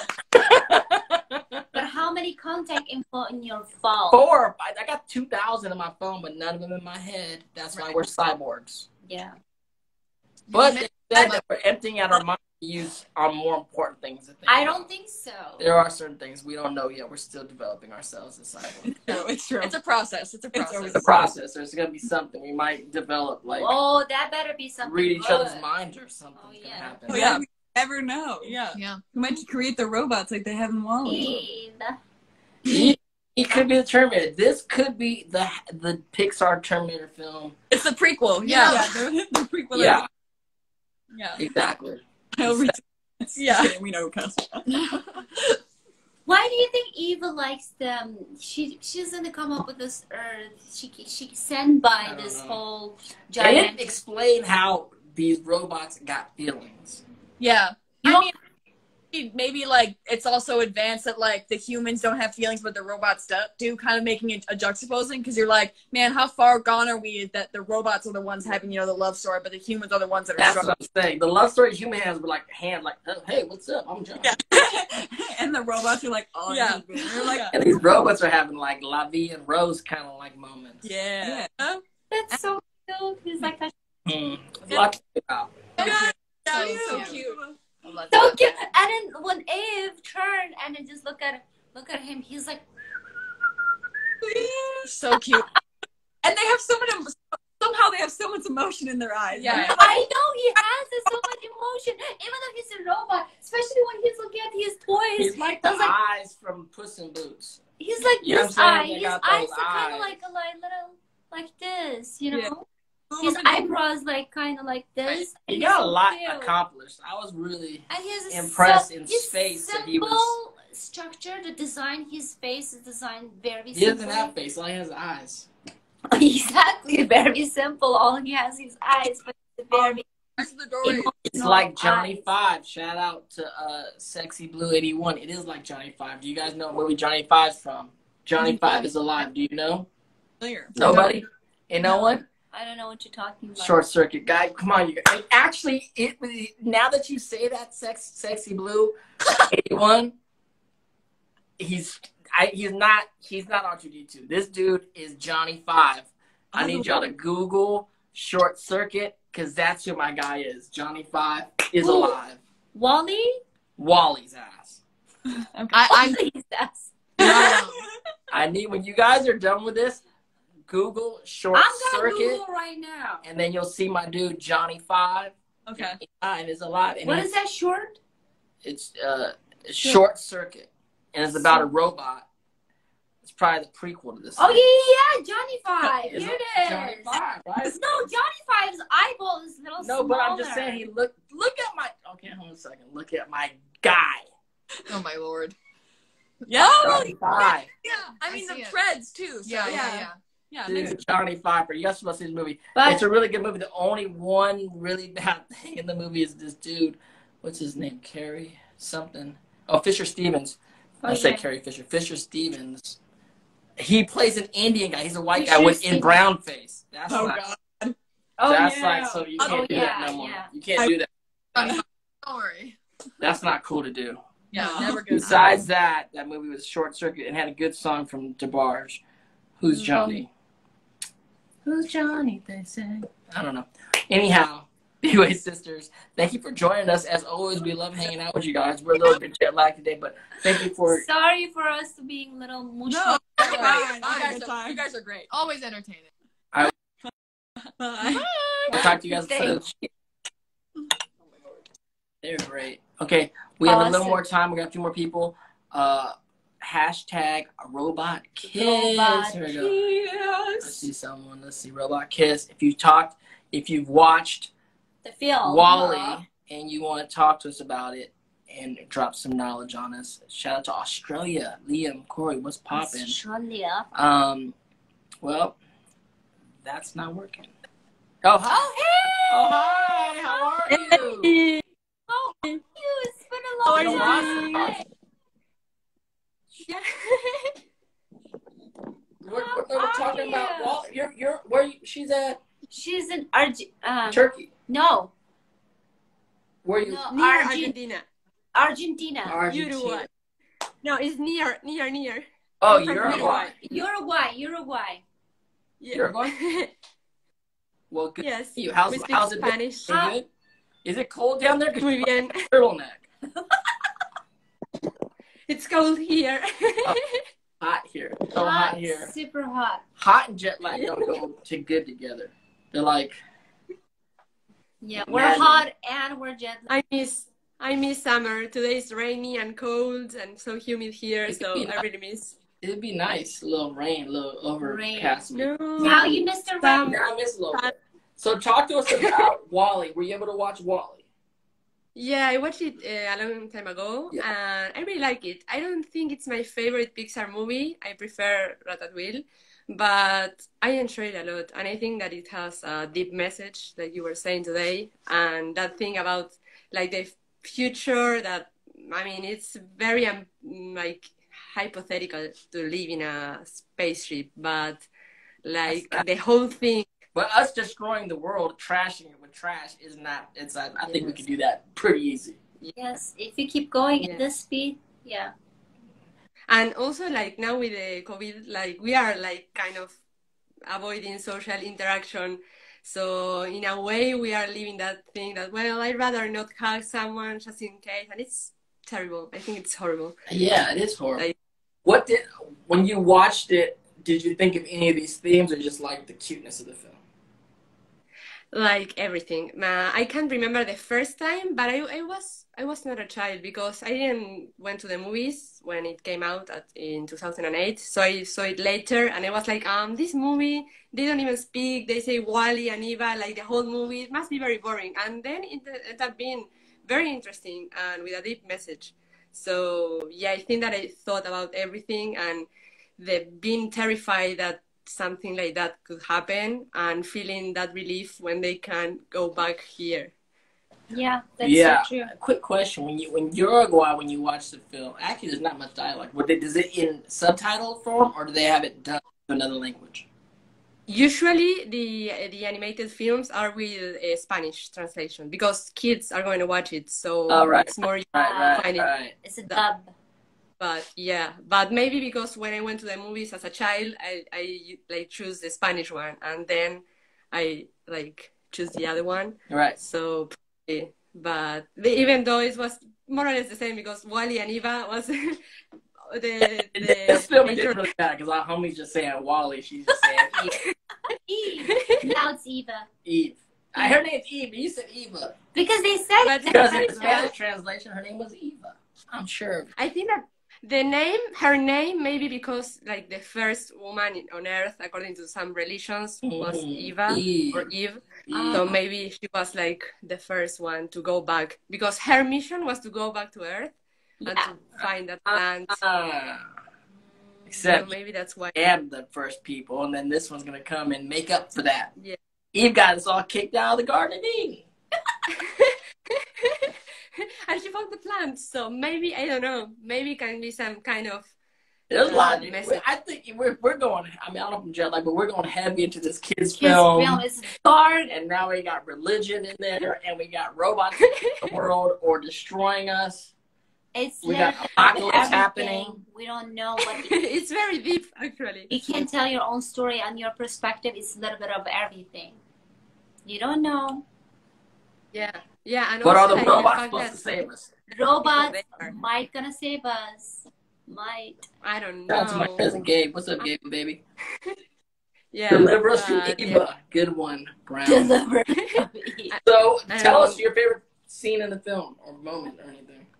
But how many contact info in your phone? 4. I got 2,000 in my phone, but none of them in my head. That's why we're cyborgs. Yeah. But they said that we're emptying out our mind to use on more important things. To think I about. don't think so. There are certain things we don't know yet. We're still developing ourselves as cyborgs. No, it's true. It's a process. It's a process. It's a process. There's going to be something we might develop, like Oh, that better be something. read each good. other's minds or something Oh, can yeah. happen. Oh, yeah. We never know. Yeah. Yeah. We might create the robots like they have in WALL-E. It could be the Terminator. This could be the Pixar Terminator film. It's the prequel. Yeah. Yeah. The prequel. Yeah, Yeah. exactly. Yeah. We know who counts. Why do you think Eva likes them? She's gonna come up with this Earth. She sent by I don't this know. whole They didn't giant. explain how these robots got feelings. Yeah. You I know- mean, maybe like it's also advanced that like the humans don't have feelings, but the robots do, kind of making it a juxtaposing because you're like, man, how far gone are we that the robots are the ones having the love story, but the humans are the ones that are That's struggling. what I'm saying. The love story human has were like hand, like, oh, hey, what's up? I'm John. Yeah. And the robots are like, oh, Yeah. they're like, And these robots are having like La Vie and Rose kind of like moments. Yeah. That's so cute. He's like a There's a lot to think about. Yeah. So So cute. cute. I love so that. cute. And then when Eve turned and then just look at him, he's like, So cute. and they have somehow they have so much emotion in their eyes. Yeah. Like, I know he has so much emotion, even though he's a robot. Especially when he's looking at his toys. He's like the I was like- eyes from Puss in Boots. He's like You know this what I'm eye. saying? They His got eyes those are kind of eyes. like a little like this, you know. Yeah. His eyebrows like kind of like this. He and got he's a so lot cute. accomplished. I was really And he has a impressed in his space that simple he was. structure. The design, his face is designed very He simple. doesn't have face. All he has is eyes. Exactly, very simple. All he has is eyes, but it's very That's the doorway. It's emotional like Johnny eyes. 5. Shout out to Sexy Blue 81. It is like Johnny 5. Do you guys know where Johnny 5's from? Johnny 5 is alive. Do you know? Clear. Nobody? And no one? I don't know what you're talking about. Short Circuit guy. Come on, you guys. Actually, now that you say that, Sexy Blue 81, he's not R2D2. This dude is Johnny 5. I need y'all to Google Short Circuit because that's who my guy is. Johnny 5 is Who? alive. Wally? Wally's ass. I'm Wally's ass. I need, when you guys are done with this, Google Short I'm gonna Circuit, Google right now. and then you'll see my dude Johnny 5. Okay. 5 is alive. And What he's- is that short? It's Short Circuit, and it's about a robot. It's probably the prequel to this. Oh thing. yeah, Johnny Five. Is Here it it Johnny is. 5, right? No, Johnny Five's eyeball is a little No, smaller. but I'm just saying, look at my. Okay, hold on a second. Look at my guy. oh my lord. Yeah. Johnny 5. Yeah. I mean, I the see it. threads too. So, Yeah. Yeah. makes- Dude, Johnny 5. You guys must see this movie. But It's a really good movie. The only one really bad thing in the movie is this dude. What's his name? Carrie something. Oh, Fisher Stevens. I said yeah. Carrie Fisher. Fisher Stevens. He plays an Indian guy. He's a white Fisher guy in Stevens. brown face. That's Oh not, god. Oh that's yeah. like, so you can't Oh, do yeah, that no more. yeah. You can't do that. Don't worry. That's not cool to do. Yeah. No. Never good. Besides that movie was Short Circuit and had a good song from DeBarge. Who's Johnny? Who's Johnny? They say. I don't know. Anyhow, anyway, sisters, thank you for joining us. As always, we love hanging out with you guys. We're a little bit jet lagged today, but thank you for. Sorry for us to being a little mucho. No, Fine. you guys are great. Always entertaining. Bye. I'll talk to you guys later. They're great. Okay, we have a little more time. We got a few more people. Hashtag robot kiss. Robot Here we go. Let's see someone. Let's see robot kiss. If you've watched The film. WALL-E and you want to talk to us about it and drop some knowledge on us, shout out to Australia. Liam, Corey, what's poppin'? Australia. Well, that's not working. Oh, hi. Oh, hey! Oh, hi. How are you? Oh, thank you. It's been a How long are time. you? Awesome. Yeah. We're talking about WALL-E. You're where she's at? She's in Turkey. No. Where you? No, Near Argentina. Argentina. Argentina. Uruguay. No, it's near. Oh, I'm from Uruguay. Uruguay. Yeah. Uruguay? Well, good. Yes. You. How's we speak it been? Spanish. Good? Is it cold down there? 'Cause Muy bien. turtleneck. It's cold here. Hot here. So hot here. Super hot. Hot and jet lag don't go too good together. They're like. Yeah, we're Imagine. hot and we're jet lagged. I miss summer. Today is rainy and cold and so humid here, It could so be I really miss. It'd be nice. A little rain, a little overcast. No. Now you missed the rain. Yeah, I miss a little bit. So talk to us about WALL-E. Were you able to watch WALL-E? Yeah, I watched it a long time ago, and I really like it. I don't think it's my favorite Pixar movie. I prefer Ratatouille, but I enjoy it a lot, and I think that it has a deep message, like you were saying today, and that thing about like the future. That I mean, it's very like hypothetical to live in a spaceship, but like the whole thing. But us destroying the world, trashing it with trash is not. I think we can do that pretty easy. Yes, if you keep going Yeah. at this speed, yeah. And also, like now with the COVID, like we are like kind of avoiding social interaction. So in a way, we are living that thing that, well, I'd rather not hug someone just in case, and it's terrible. I think it's horrible. Yeah, it is horrible. Like- When you watched it, did you think of any of these themes, or just like the cuteness of the film? Like everything. I can't remember the first time, but I was not a child because I didn't went to the movies when it came out in 2008. So I saw it later, and I was like, this movie, they don't even speak. They say WALL-E and Eva, like the whole movie. It must be very boring. And then it ended up being very interesting and with a deep message. So yeah, I think that I thought about everything and being terrified that something like that could happen and feeling that relief when they can go back here. Yeah, that's Yeah. so true. Quick question: when you watch the film, actually, there's not much dialogue. Does it in subtitle form, or do they have it done in another language? Usually, the animated films are with a Spanish translation because kids are going to watch it, so Right. it's more Right. find it. It's a dub. But yeah, but maybe because when I went to the movies as a child, I like choose the Spanish one, and then I like choose the other one. Right. So, but even though it was more or less the same because WALL-E and Eva was This film is really bad because our homie's just saying WALL-E, she's just saying Eve. Now it's Eva. Eve. Her name's Eve. You said Eva. Because they said But- Because in the that. Spanish translation, her name was Eva. I'm sure. I think that her name, maybe because like the first woman on earth, according to some religions, was Eva or Eve. So maybe she was like the first one to go back because her mission was to go back to Earth and to find that plant. Except So maybe that's why. they had the first people, and then this one's gonna come and make up for that. Yeah. Eve got us all kicked out of the Garden of Eden. And she found the plant, so maybe I don't know. Maybe it can be some kind of. There's a lot. Message. I think we're going. I mean, I don't know if I'm jet lag, but we're going heavy into this kids His film. film is dark. And now we got religion in there, and we got robots in the world or destroying us. It's We got literally apocalypse everything. happening. We don't know what It's very deep, actually. you can tell your own story and your perspective. It's a little bit of everything. You don't know. Yeah, yeah, and What are also the like robots the supposed fact to that save us? Robots there. might gonna save us. Might. I don't Shout out to my know. cousin Gabe. What's up, Gabe, baby? Yeah, Deliver us from but, Eva. Good one, Brown. Deliver. So, tell us your favorite scene in the film or moment or anything.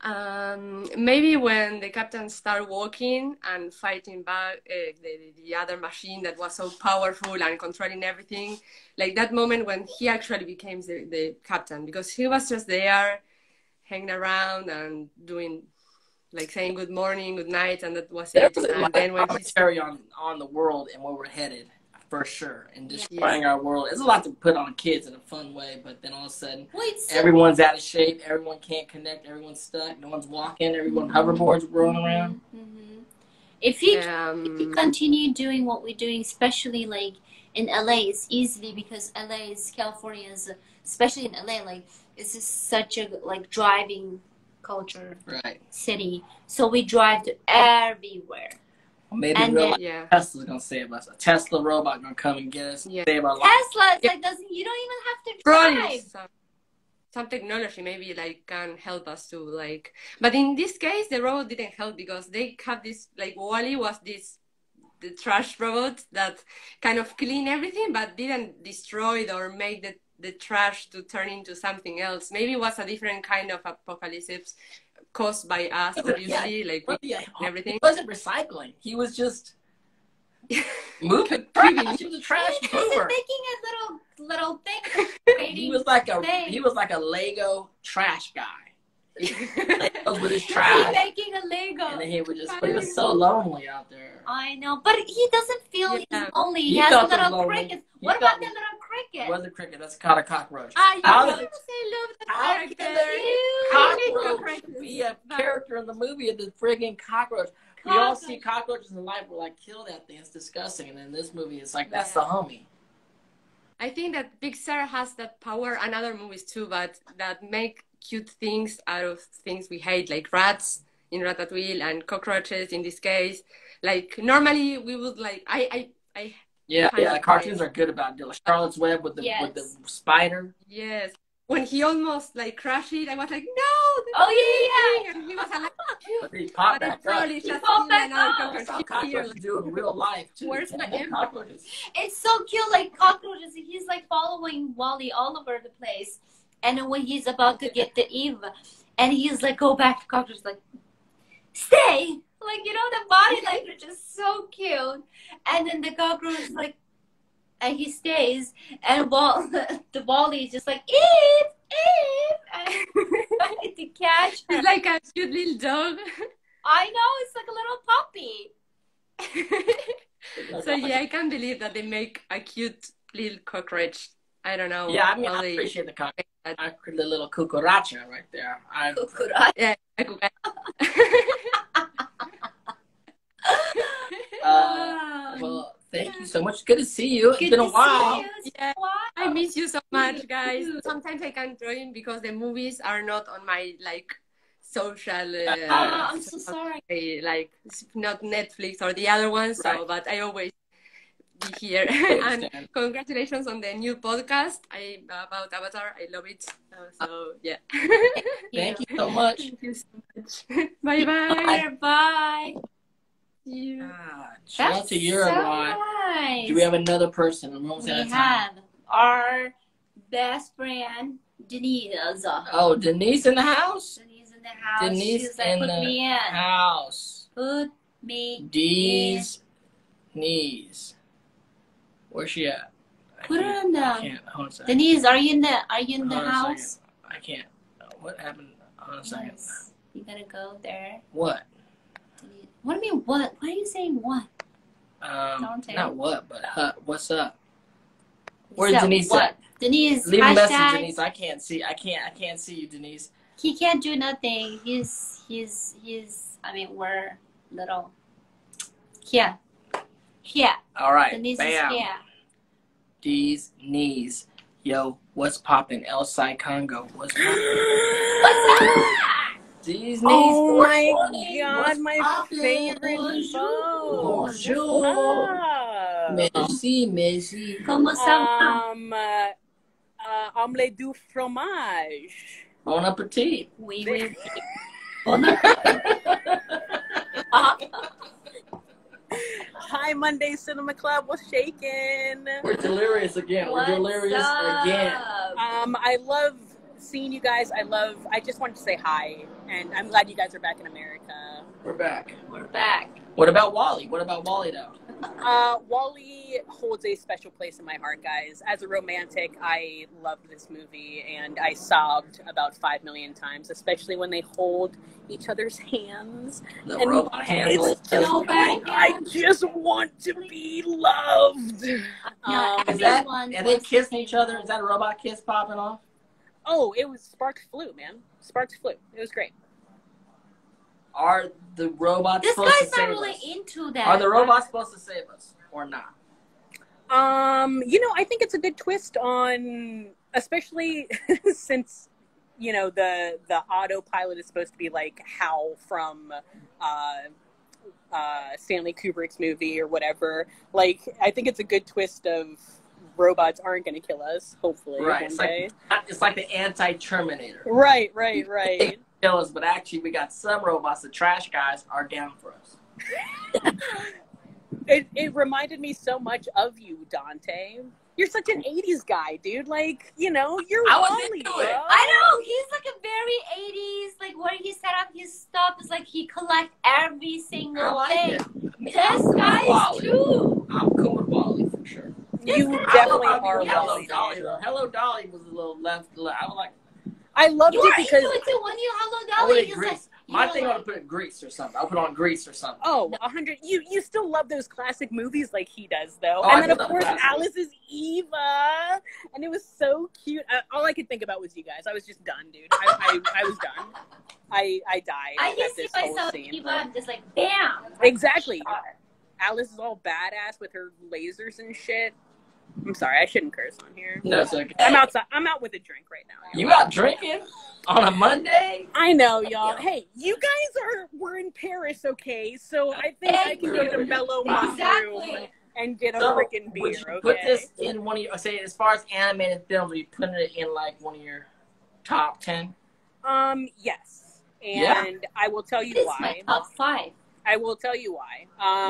Maybe when the captain started walking and fighting back the other machine that was so powerful and controlling everything, like that moment when he actually became the captain, because he was just there hanging around and doing, like, saying good morning, good night, and that was it. Definitely And then when he's commentary on the world and where we're headed, for sure, and destroying Yeah. our world. It's a lot to put on kids in a fun way, but then all of a sudden, Wait, so everyone's out of shape, everyone can't connect, everyone's stuck, no one's walking, everyone hoverboards rolling around. if you um, continue doing what we're doing, especially like in LA, it's easily because LA is California's, especially in LA, like it's just such a like driving culture Right. city. So we drive to everywhere. Well, maybe And real then- yeah, Tesla's gonna save us. A Tesla robot gonna come and get us, Yeah. save our lives. Tesla, it's like doesn't you don't even have to probably drive. some technology maybe like can help us to like, but in this case the robot didn't help because they have this, like, WALL-E was this the trash robot that kind of clean everything but didn't destroy it or make the trash to turn into something else. Maybe it was a different kind of apocalypse caused by us, obviously, like But yeah, everything. he wasn't recycling. He was just moving. He was a trash He's mover. making a little thing. He was like thing. a Lego trash guy. Legos with his He's trash, making a Lego. and then he would just. But he was so lonely out there. I know, but he doesn't feel Yeah. he's lonely. He He has felt little lonely. crickets. He What about felt- the little cricket? It wasn't cricket. That's called a cockroach. You How love did- the How can character. Cockroach Cockroaches. be a character in the movie of the friggin' cockroach? We all see cockroaches in life. We're like, kill that thing. It's disgusting. And in this movie, it's like, that's the homie. I think that Pixar has that power, and other movies too, but that make cute things out of things we hate, like rats in Ratatouille and cockroaches in this case. Like normally we would like Yeah, Kind of cartoons are good about it. Like Charlotte's Web with the spider. yes. When he almost like crashed it, I was like, no! Oh, yeah. And he was like, But he popped but back it's probably up. just popped back another up. That's how cockroach here. cockroaches do in real life, too. Where's my Yeah, empathy? cockroaches. It's so cute, like cockroaches. He's like following WALL-E all over the place. And then when he's about to get to Eve, and he's like, go back to cockroach, like, stay. Like, you know, the body language is so cute. And then the cockroach is like, and he stays, and the WALL-E is just like, Eve, and trying to catch her. He's like a cute little dog. I know, it's like a little puppy. So yeah, I can't believe that they make a cute little cockroach. I don't know. Yeah, I mean, I Probably- appreciate the cockroach. The little cucaracha right there. Yeah. Well, thank you so much. Good to see you. It's Good been to a while. see you. Yeah. Wow. I miss you so much, guys. Sometimes I can't join because the movies are not on my like social. I'm so sorry. Like not Netflix or the other ones. So, Right. but I always be here. And understand. congratulations on the new podcast. About Avatar. I love it. So yeah. Thank you so much. Thank you so much. Bye bye. Bye. You. Shout out to Uruguay. Nice. Do we have another person? We're almost out We of time. have our best friend, Denise. Oh, Denise in the house? Denise in the house. Denise She's like, in put the me in. house. Put me D's knees. Where's she at? Put her in I the. can't. Hold on a second. Denise, are you in the Hold on a house? second. I can't. What happened? Hold on a second. Yes. You gotta go there. What? Denise. What do you mean what? Why are you saying what? Don't say Not it. what, but what's up? You Where's said Denise what? at? Denise, Leave a message, hashtag- Denise. I can't see. I can't see you, Denise. He can't do nothing. He's I mean, we're little. Here. Here. All right. Denise Bam. is here. D's knees. Yo, what's poppin'? El Sai Congo. What's poppin'? What's up? These Oh my Wally, god, what's my poppin'? favorite Bonjour. folks. Bonjour. What's up? Merci. Comment ça va? Omelette du fromage. Bon appetit. Oui, oui, oui. Bon appétit. Hi, Monday Cinema Club. What's shaking? We're delirious again. We're delirious again. I love seeing you guys. I just wanted to say hi, and I'm glad you guys are back in America. We're back. We're back. What about Wally? What about Wally though? WALL-E holds a special place in my heart, guys. As a romantic, I loved this movie, and I sobbed about 5 million times, especially when they hold each other's hands. The And robot hand. it's so bad. I just want to be loved. Is that, are they kissing each other? Is that a robot kiss popping off? Oh, it was Sparks flew, man. Sparks flew. It was great. Are the robots This supposed to guy's save not really us? into that. Are the robots supposed to save us or not? I think it's a good twist on, especially since, the autopilot is supposed to be like Hal from Stanley Kubrick's movie or whatever. Like, I think it's a good twist of robots aren't going to kill us, hopefully, Right. one day. It's like the anti-Terminator. Right. They kill us, but actually we got some robots, the trash guys, are down for us. It reminded me so much of you, Dante. You're such an 80s guy, dude. Like, you're I was Wally, into bro. it. I know, he's like a very 80s, like where he set up his stuff is like he collect every I single like thing. it. I mean, This guy is Wally. too. I'm cool with Wally for sure. You This definitely I are love Hello Wally. Dolly though. Hello Dolly was a little left. I was like, I loved You it were because into it too when you Hello I Dolly. would He's grease. like, My thing, I would put in grease or something. I'll put on grease or something. 100. You still love those classic movies like he does, though. Oh, I And then do of love course classics. Alice's Eva, and it was so cute. All I could think about was you guys. I was just done, dude. I was done. I died I at just see this whole myself scene. Eva, I'm just like, bam. Exactly. Alice is all badass with her lasers and shit. I'm sorry, I shouldn't curse on here. No, it's okay. I'm outside. I'm out with a drink right now. You out drinking on a Monday? I know, y'all. Hey, you guys were in Paris, okay? So I think I can go to Mellow Mushroom Exactly. and get a So, freaking beer, would you okay? put this in one of your, say, as far as animated films, are you putting it in like one of your top 10? Yes. Yeah. And I will tell you This is why. my top 5. I will tell you why.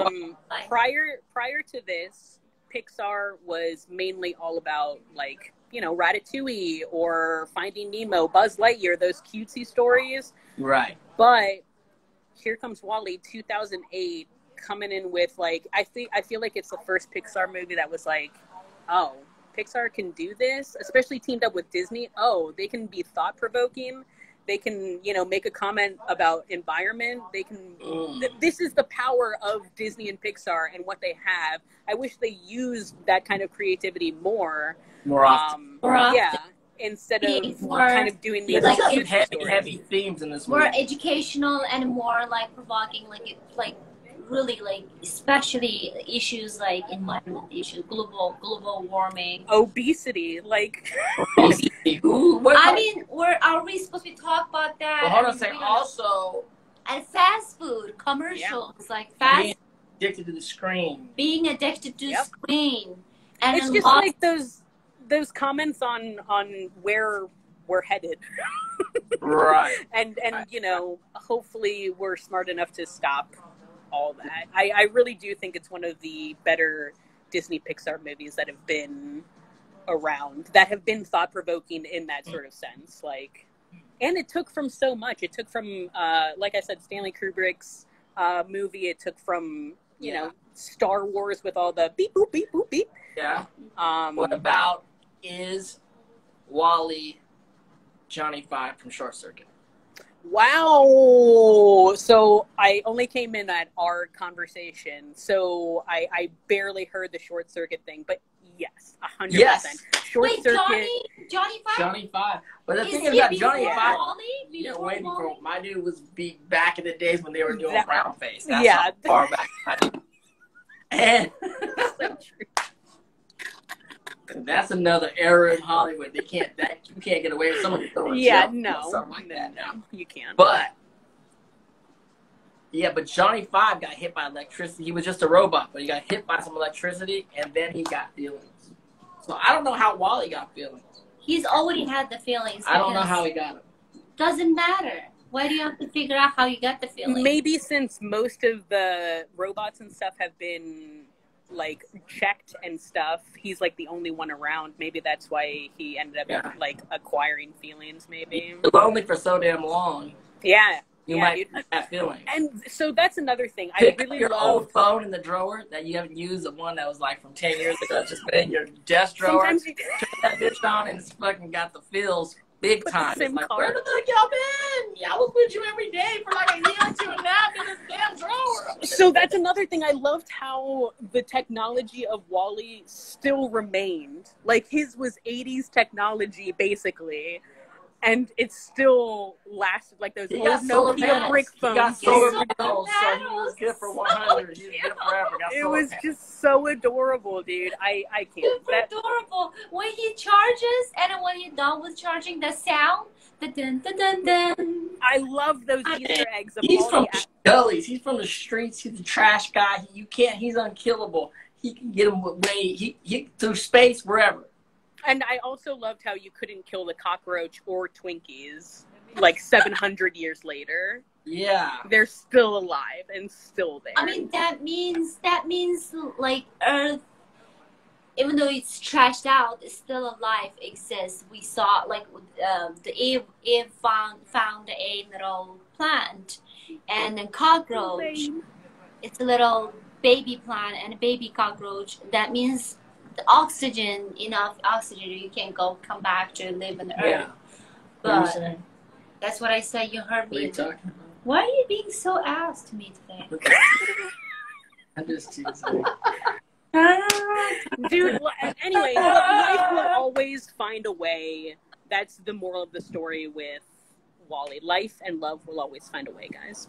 Prior to this, Pixar was mainly all about like, Ratatouille or Finding Nemo, Buzz Lightyear, those cutesy stories. Right. But here comes WALL-E 2008 coming in with like I feel like it's the first Pixar movie that was like, oh, Pixar can do this, especially teamed up with Disney. Oh, they can be thought-provoking. They can, make a comment about environment. They can. This is the power of Disney and Pixar and what they have. I wish they used that kind of creativity more. More often. Yeah, instead of More- kind of doing these like There's cute some stories. heavy themes in this More movie. educational and more like provoking, like really like especially issues like environment issues, global warming. Obesity, like. Ooh, what I part- mean, are we supposed to talk about that? Well, hold on I a mean, second. we don't know. Also, And fast food commercials, like fast being addicted to the screen. being addicted to Yep. screen, and It's just like those comments on where we're headed, Right. and hopefully we're smart enough to stop all that. I really do think it's one of the better Disney Pixar movies that have been around, that have been thought provoking in that sort of sense. Like, and it took from so much. It took from like I said, Stanley Kubrick's movie. It took from Star Wars with all the beep boop beep boop beep. Yeah. What about is Wally Johnny Five from Short Circuit? Wow. So I only came in at our conversation, so I barely heard the Short Circuit thing, but yes, 100%. Yes. Short wait, Circuit. Johnny Five. Johnny Five. But the Is thing he is about before Johnny Five. Wally? Yeah, Before way before Wally? my dude was back in the days when they were doing That- brown face. That's yeah. how far back. And So true. that's another era in Hollywood. You can't get away with someone throwing Yeah, jump or no. something like that now. You can't. But Yeah, but Johnny Five got hit by electricity. He was just a robot, but he got hit by some electricity, and then he got feelings. So I don't know how WALL-E got feelings. He's already had the feelings. I don't know how he got them. Doesn't matter. Why do you have to figure out how you got the feelings? Maybe since most of the robots and stuff have been like checked and stuff, he's like the only one around. Maybe that's why he ended up like acquiring feelings. Maybe lonely for so damn long. Yeah, you might have feelings. And so that's another thing. I really your love old phone in the drawer that you haven't used, the one that was like from 10 years ago, just been in your desk drawer. Sometimes you turn that bitch on and it's fucking got the feels. Big time. It's like, card. where the fuck y'all been? Y'all was with you every day for like a year or two and now in this damn drawer. So that's another thing. I loved how the technology of WALL-E still remained. Like his was 80s technology basically, and it still lasted. Like those old Nokia brick phones. He got solar panels, so he was good for 100. He was good forever. It was just so adorable, dude. I can't. Super adorable. When he charges and when you're done with charging, the sound, the dun dun dun dun. I love those Easter eggs. He's from the gullies. He's from the streets. He's a trash guy. He's unkillable. He can get him away. He through space wherever. And I also loved how you couldn't kill the cockroach or Twinkies like 700 years later. Yeah. They're still alive and still there. I mean, that means like Earth, even though it's trashed out, it's still alive, exists. We saw like the Eve found a little plant, and then cockroach. It's a little baby plant and a baby cockroach. That means the oxygen, enough oxygen, you can come back to live on the Earth. Yeah. But that's what I said. You heard me. What are you talking about? Why are you being so ass to me today? I'm just teasing. Dude, anyway, life will always find a way. That's the moral of the story with WALL-E. Life and love will always find a way, guys.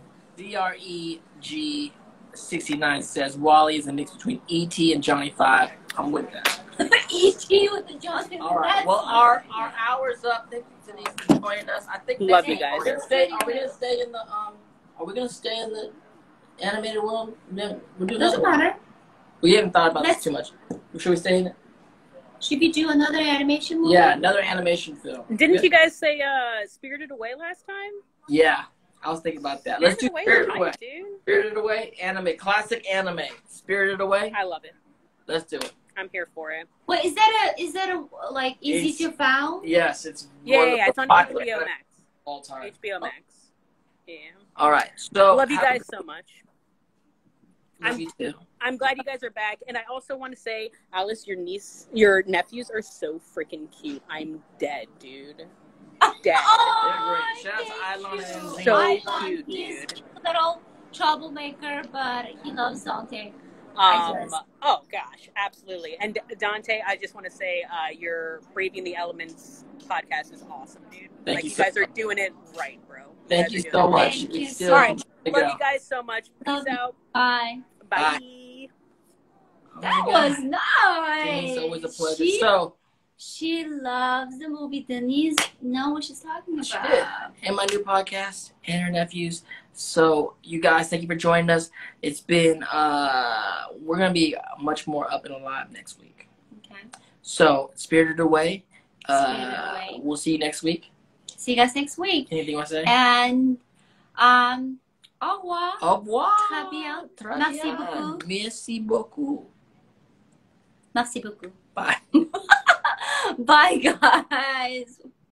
DREG69 says WALL-E is a mix between E.T. and Johnny Five. I'm with that. E.T. with the Johnny. All right. Well, our hour's up. Thank you, Denise, for joining us. I think love you guys. Are we gonna stay in the Are we gonna stay in the animated world? Doesn't matter. We haven't thought about this too much. Should we stay in it? Should we do another animation movie? Yeah, another animation film. Didn't you guys say Spirited Away last time? Yeah, I was thinking about that. Let's do Spirited Away. Dude. Spirited Away, anime, classic anime. Spirited Away. I love it. Let's do it. I'm here for it. Wait, is that a like easy to found? Yes, it's yeah. It's on HBO Max. All time. HBO Max. Yeah. All right. So love you guys so much. Love you too. I'm glad you guys are back, and I also want to say, Alice, your nephews are so freaking cute. I'm dead, dude. Dead. Oh, Shout out to Ilon and so cute, dude. Little troublemaker, but he loves Dante. Oh gosh, absolutely. And Dante, I just want to say, your Braving the Elements podcast is awesome, dude. Thank you you guys are doing it right, bro. Thank you so much. Thank you. All right, love you guys so much. Peace out. Bye. Bye. That was nice. It's always a pleasure. She loves the movie. Denise knows what she's talking about. She did. And my new podcast, and her nephews. So, you guys, thank you for joining us. It's been, we're going to be much more up and alive next week. Okay. So, Spirited Away. Away. We'll see you next week. See you guys next week. Anything you want to say? And, au revoir. Au revoir. Très bien. Très Merci bien. beaucoup. Merci beaucoup. Merci beaucoup. Bye. Bye, guys.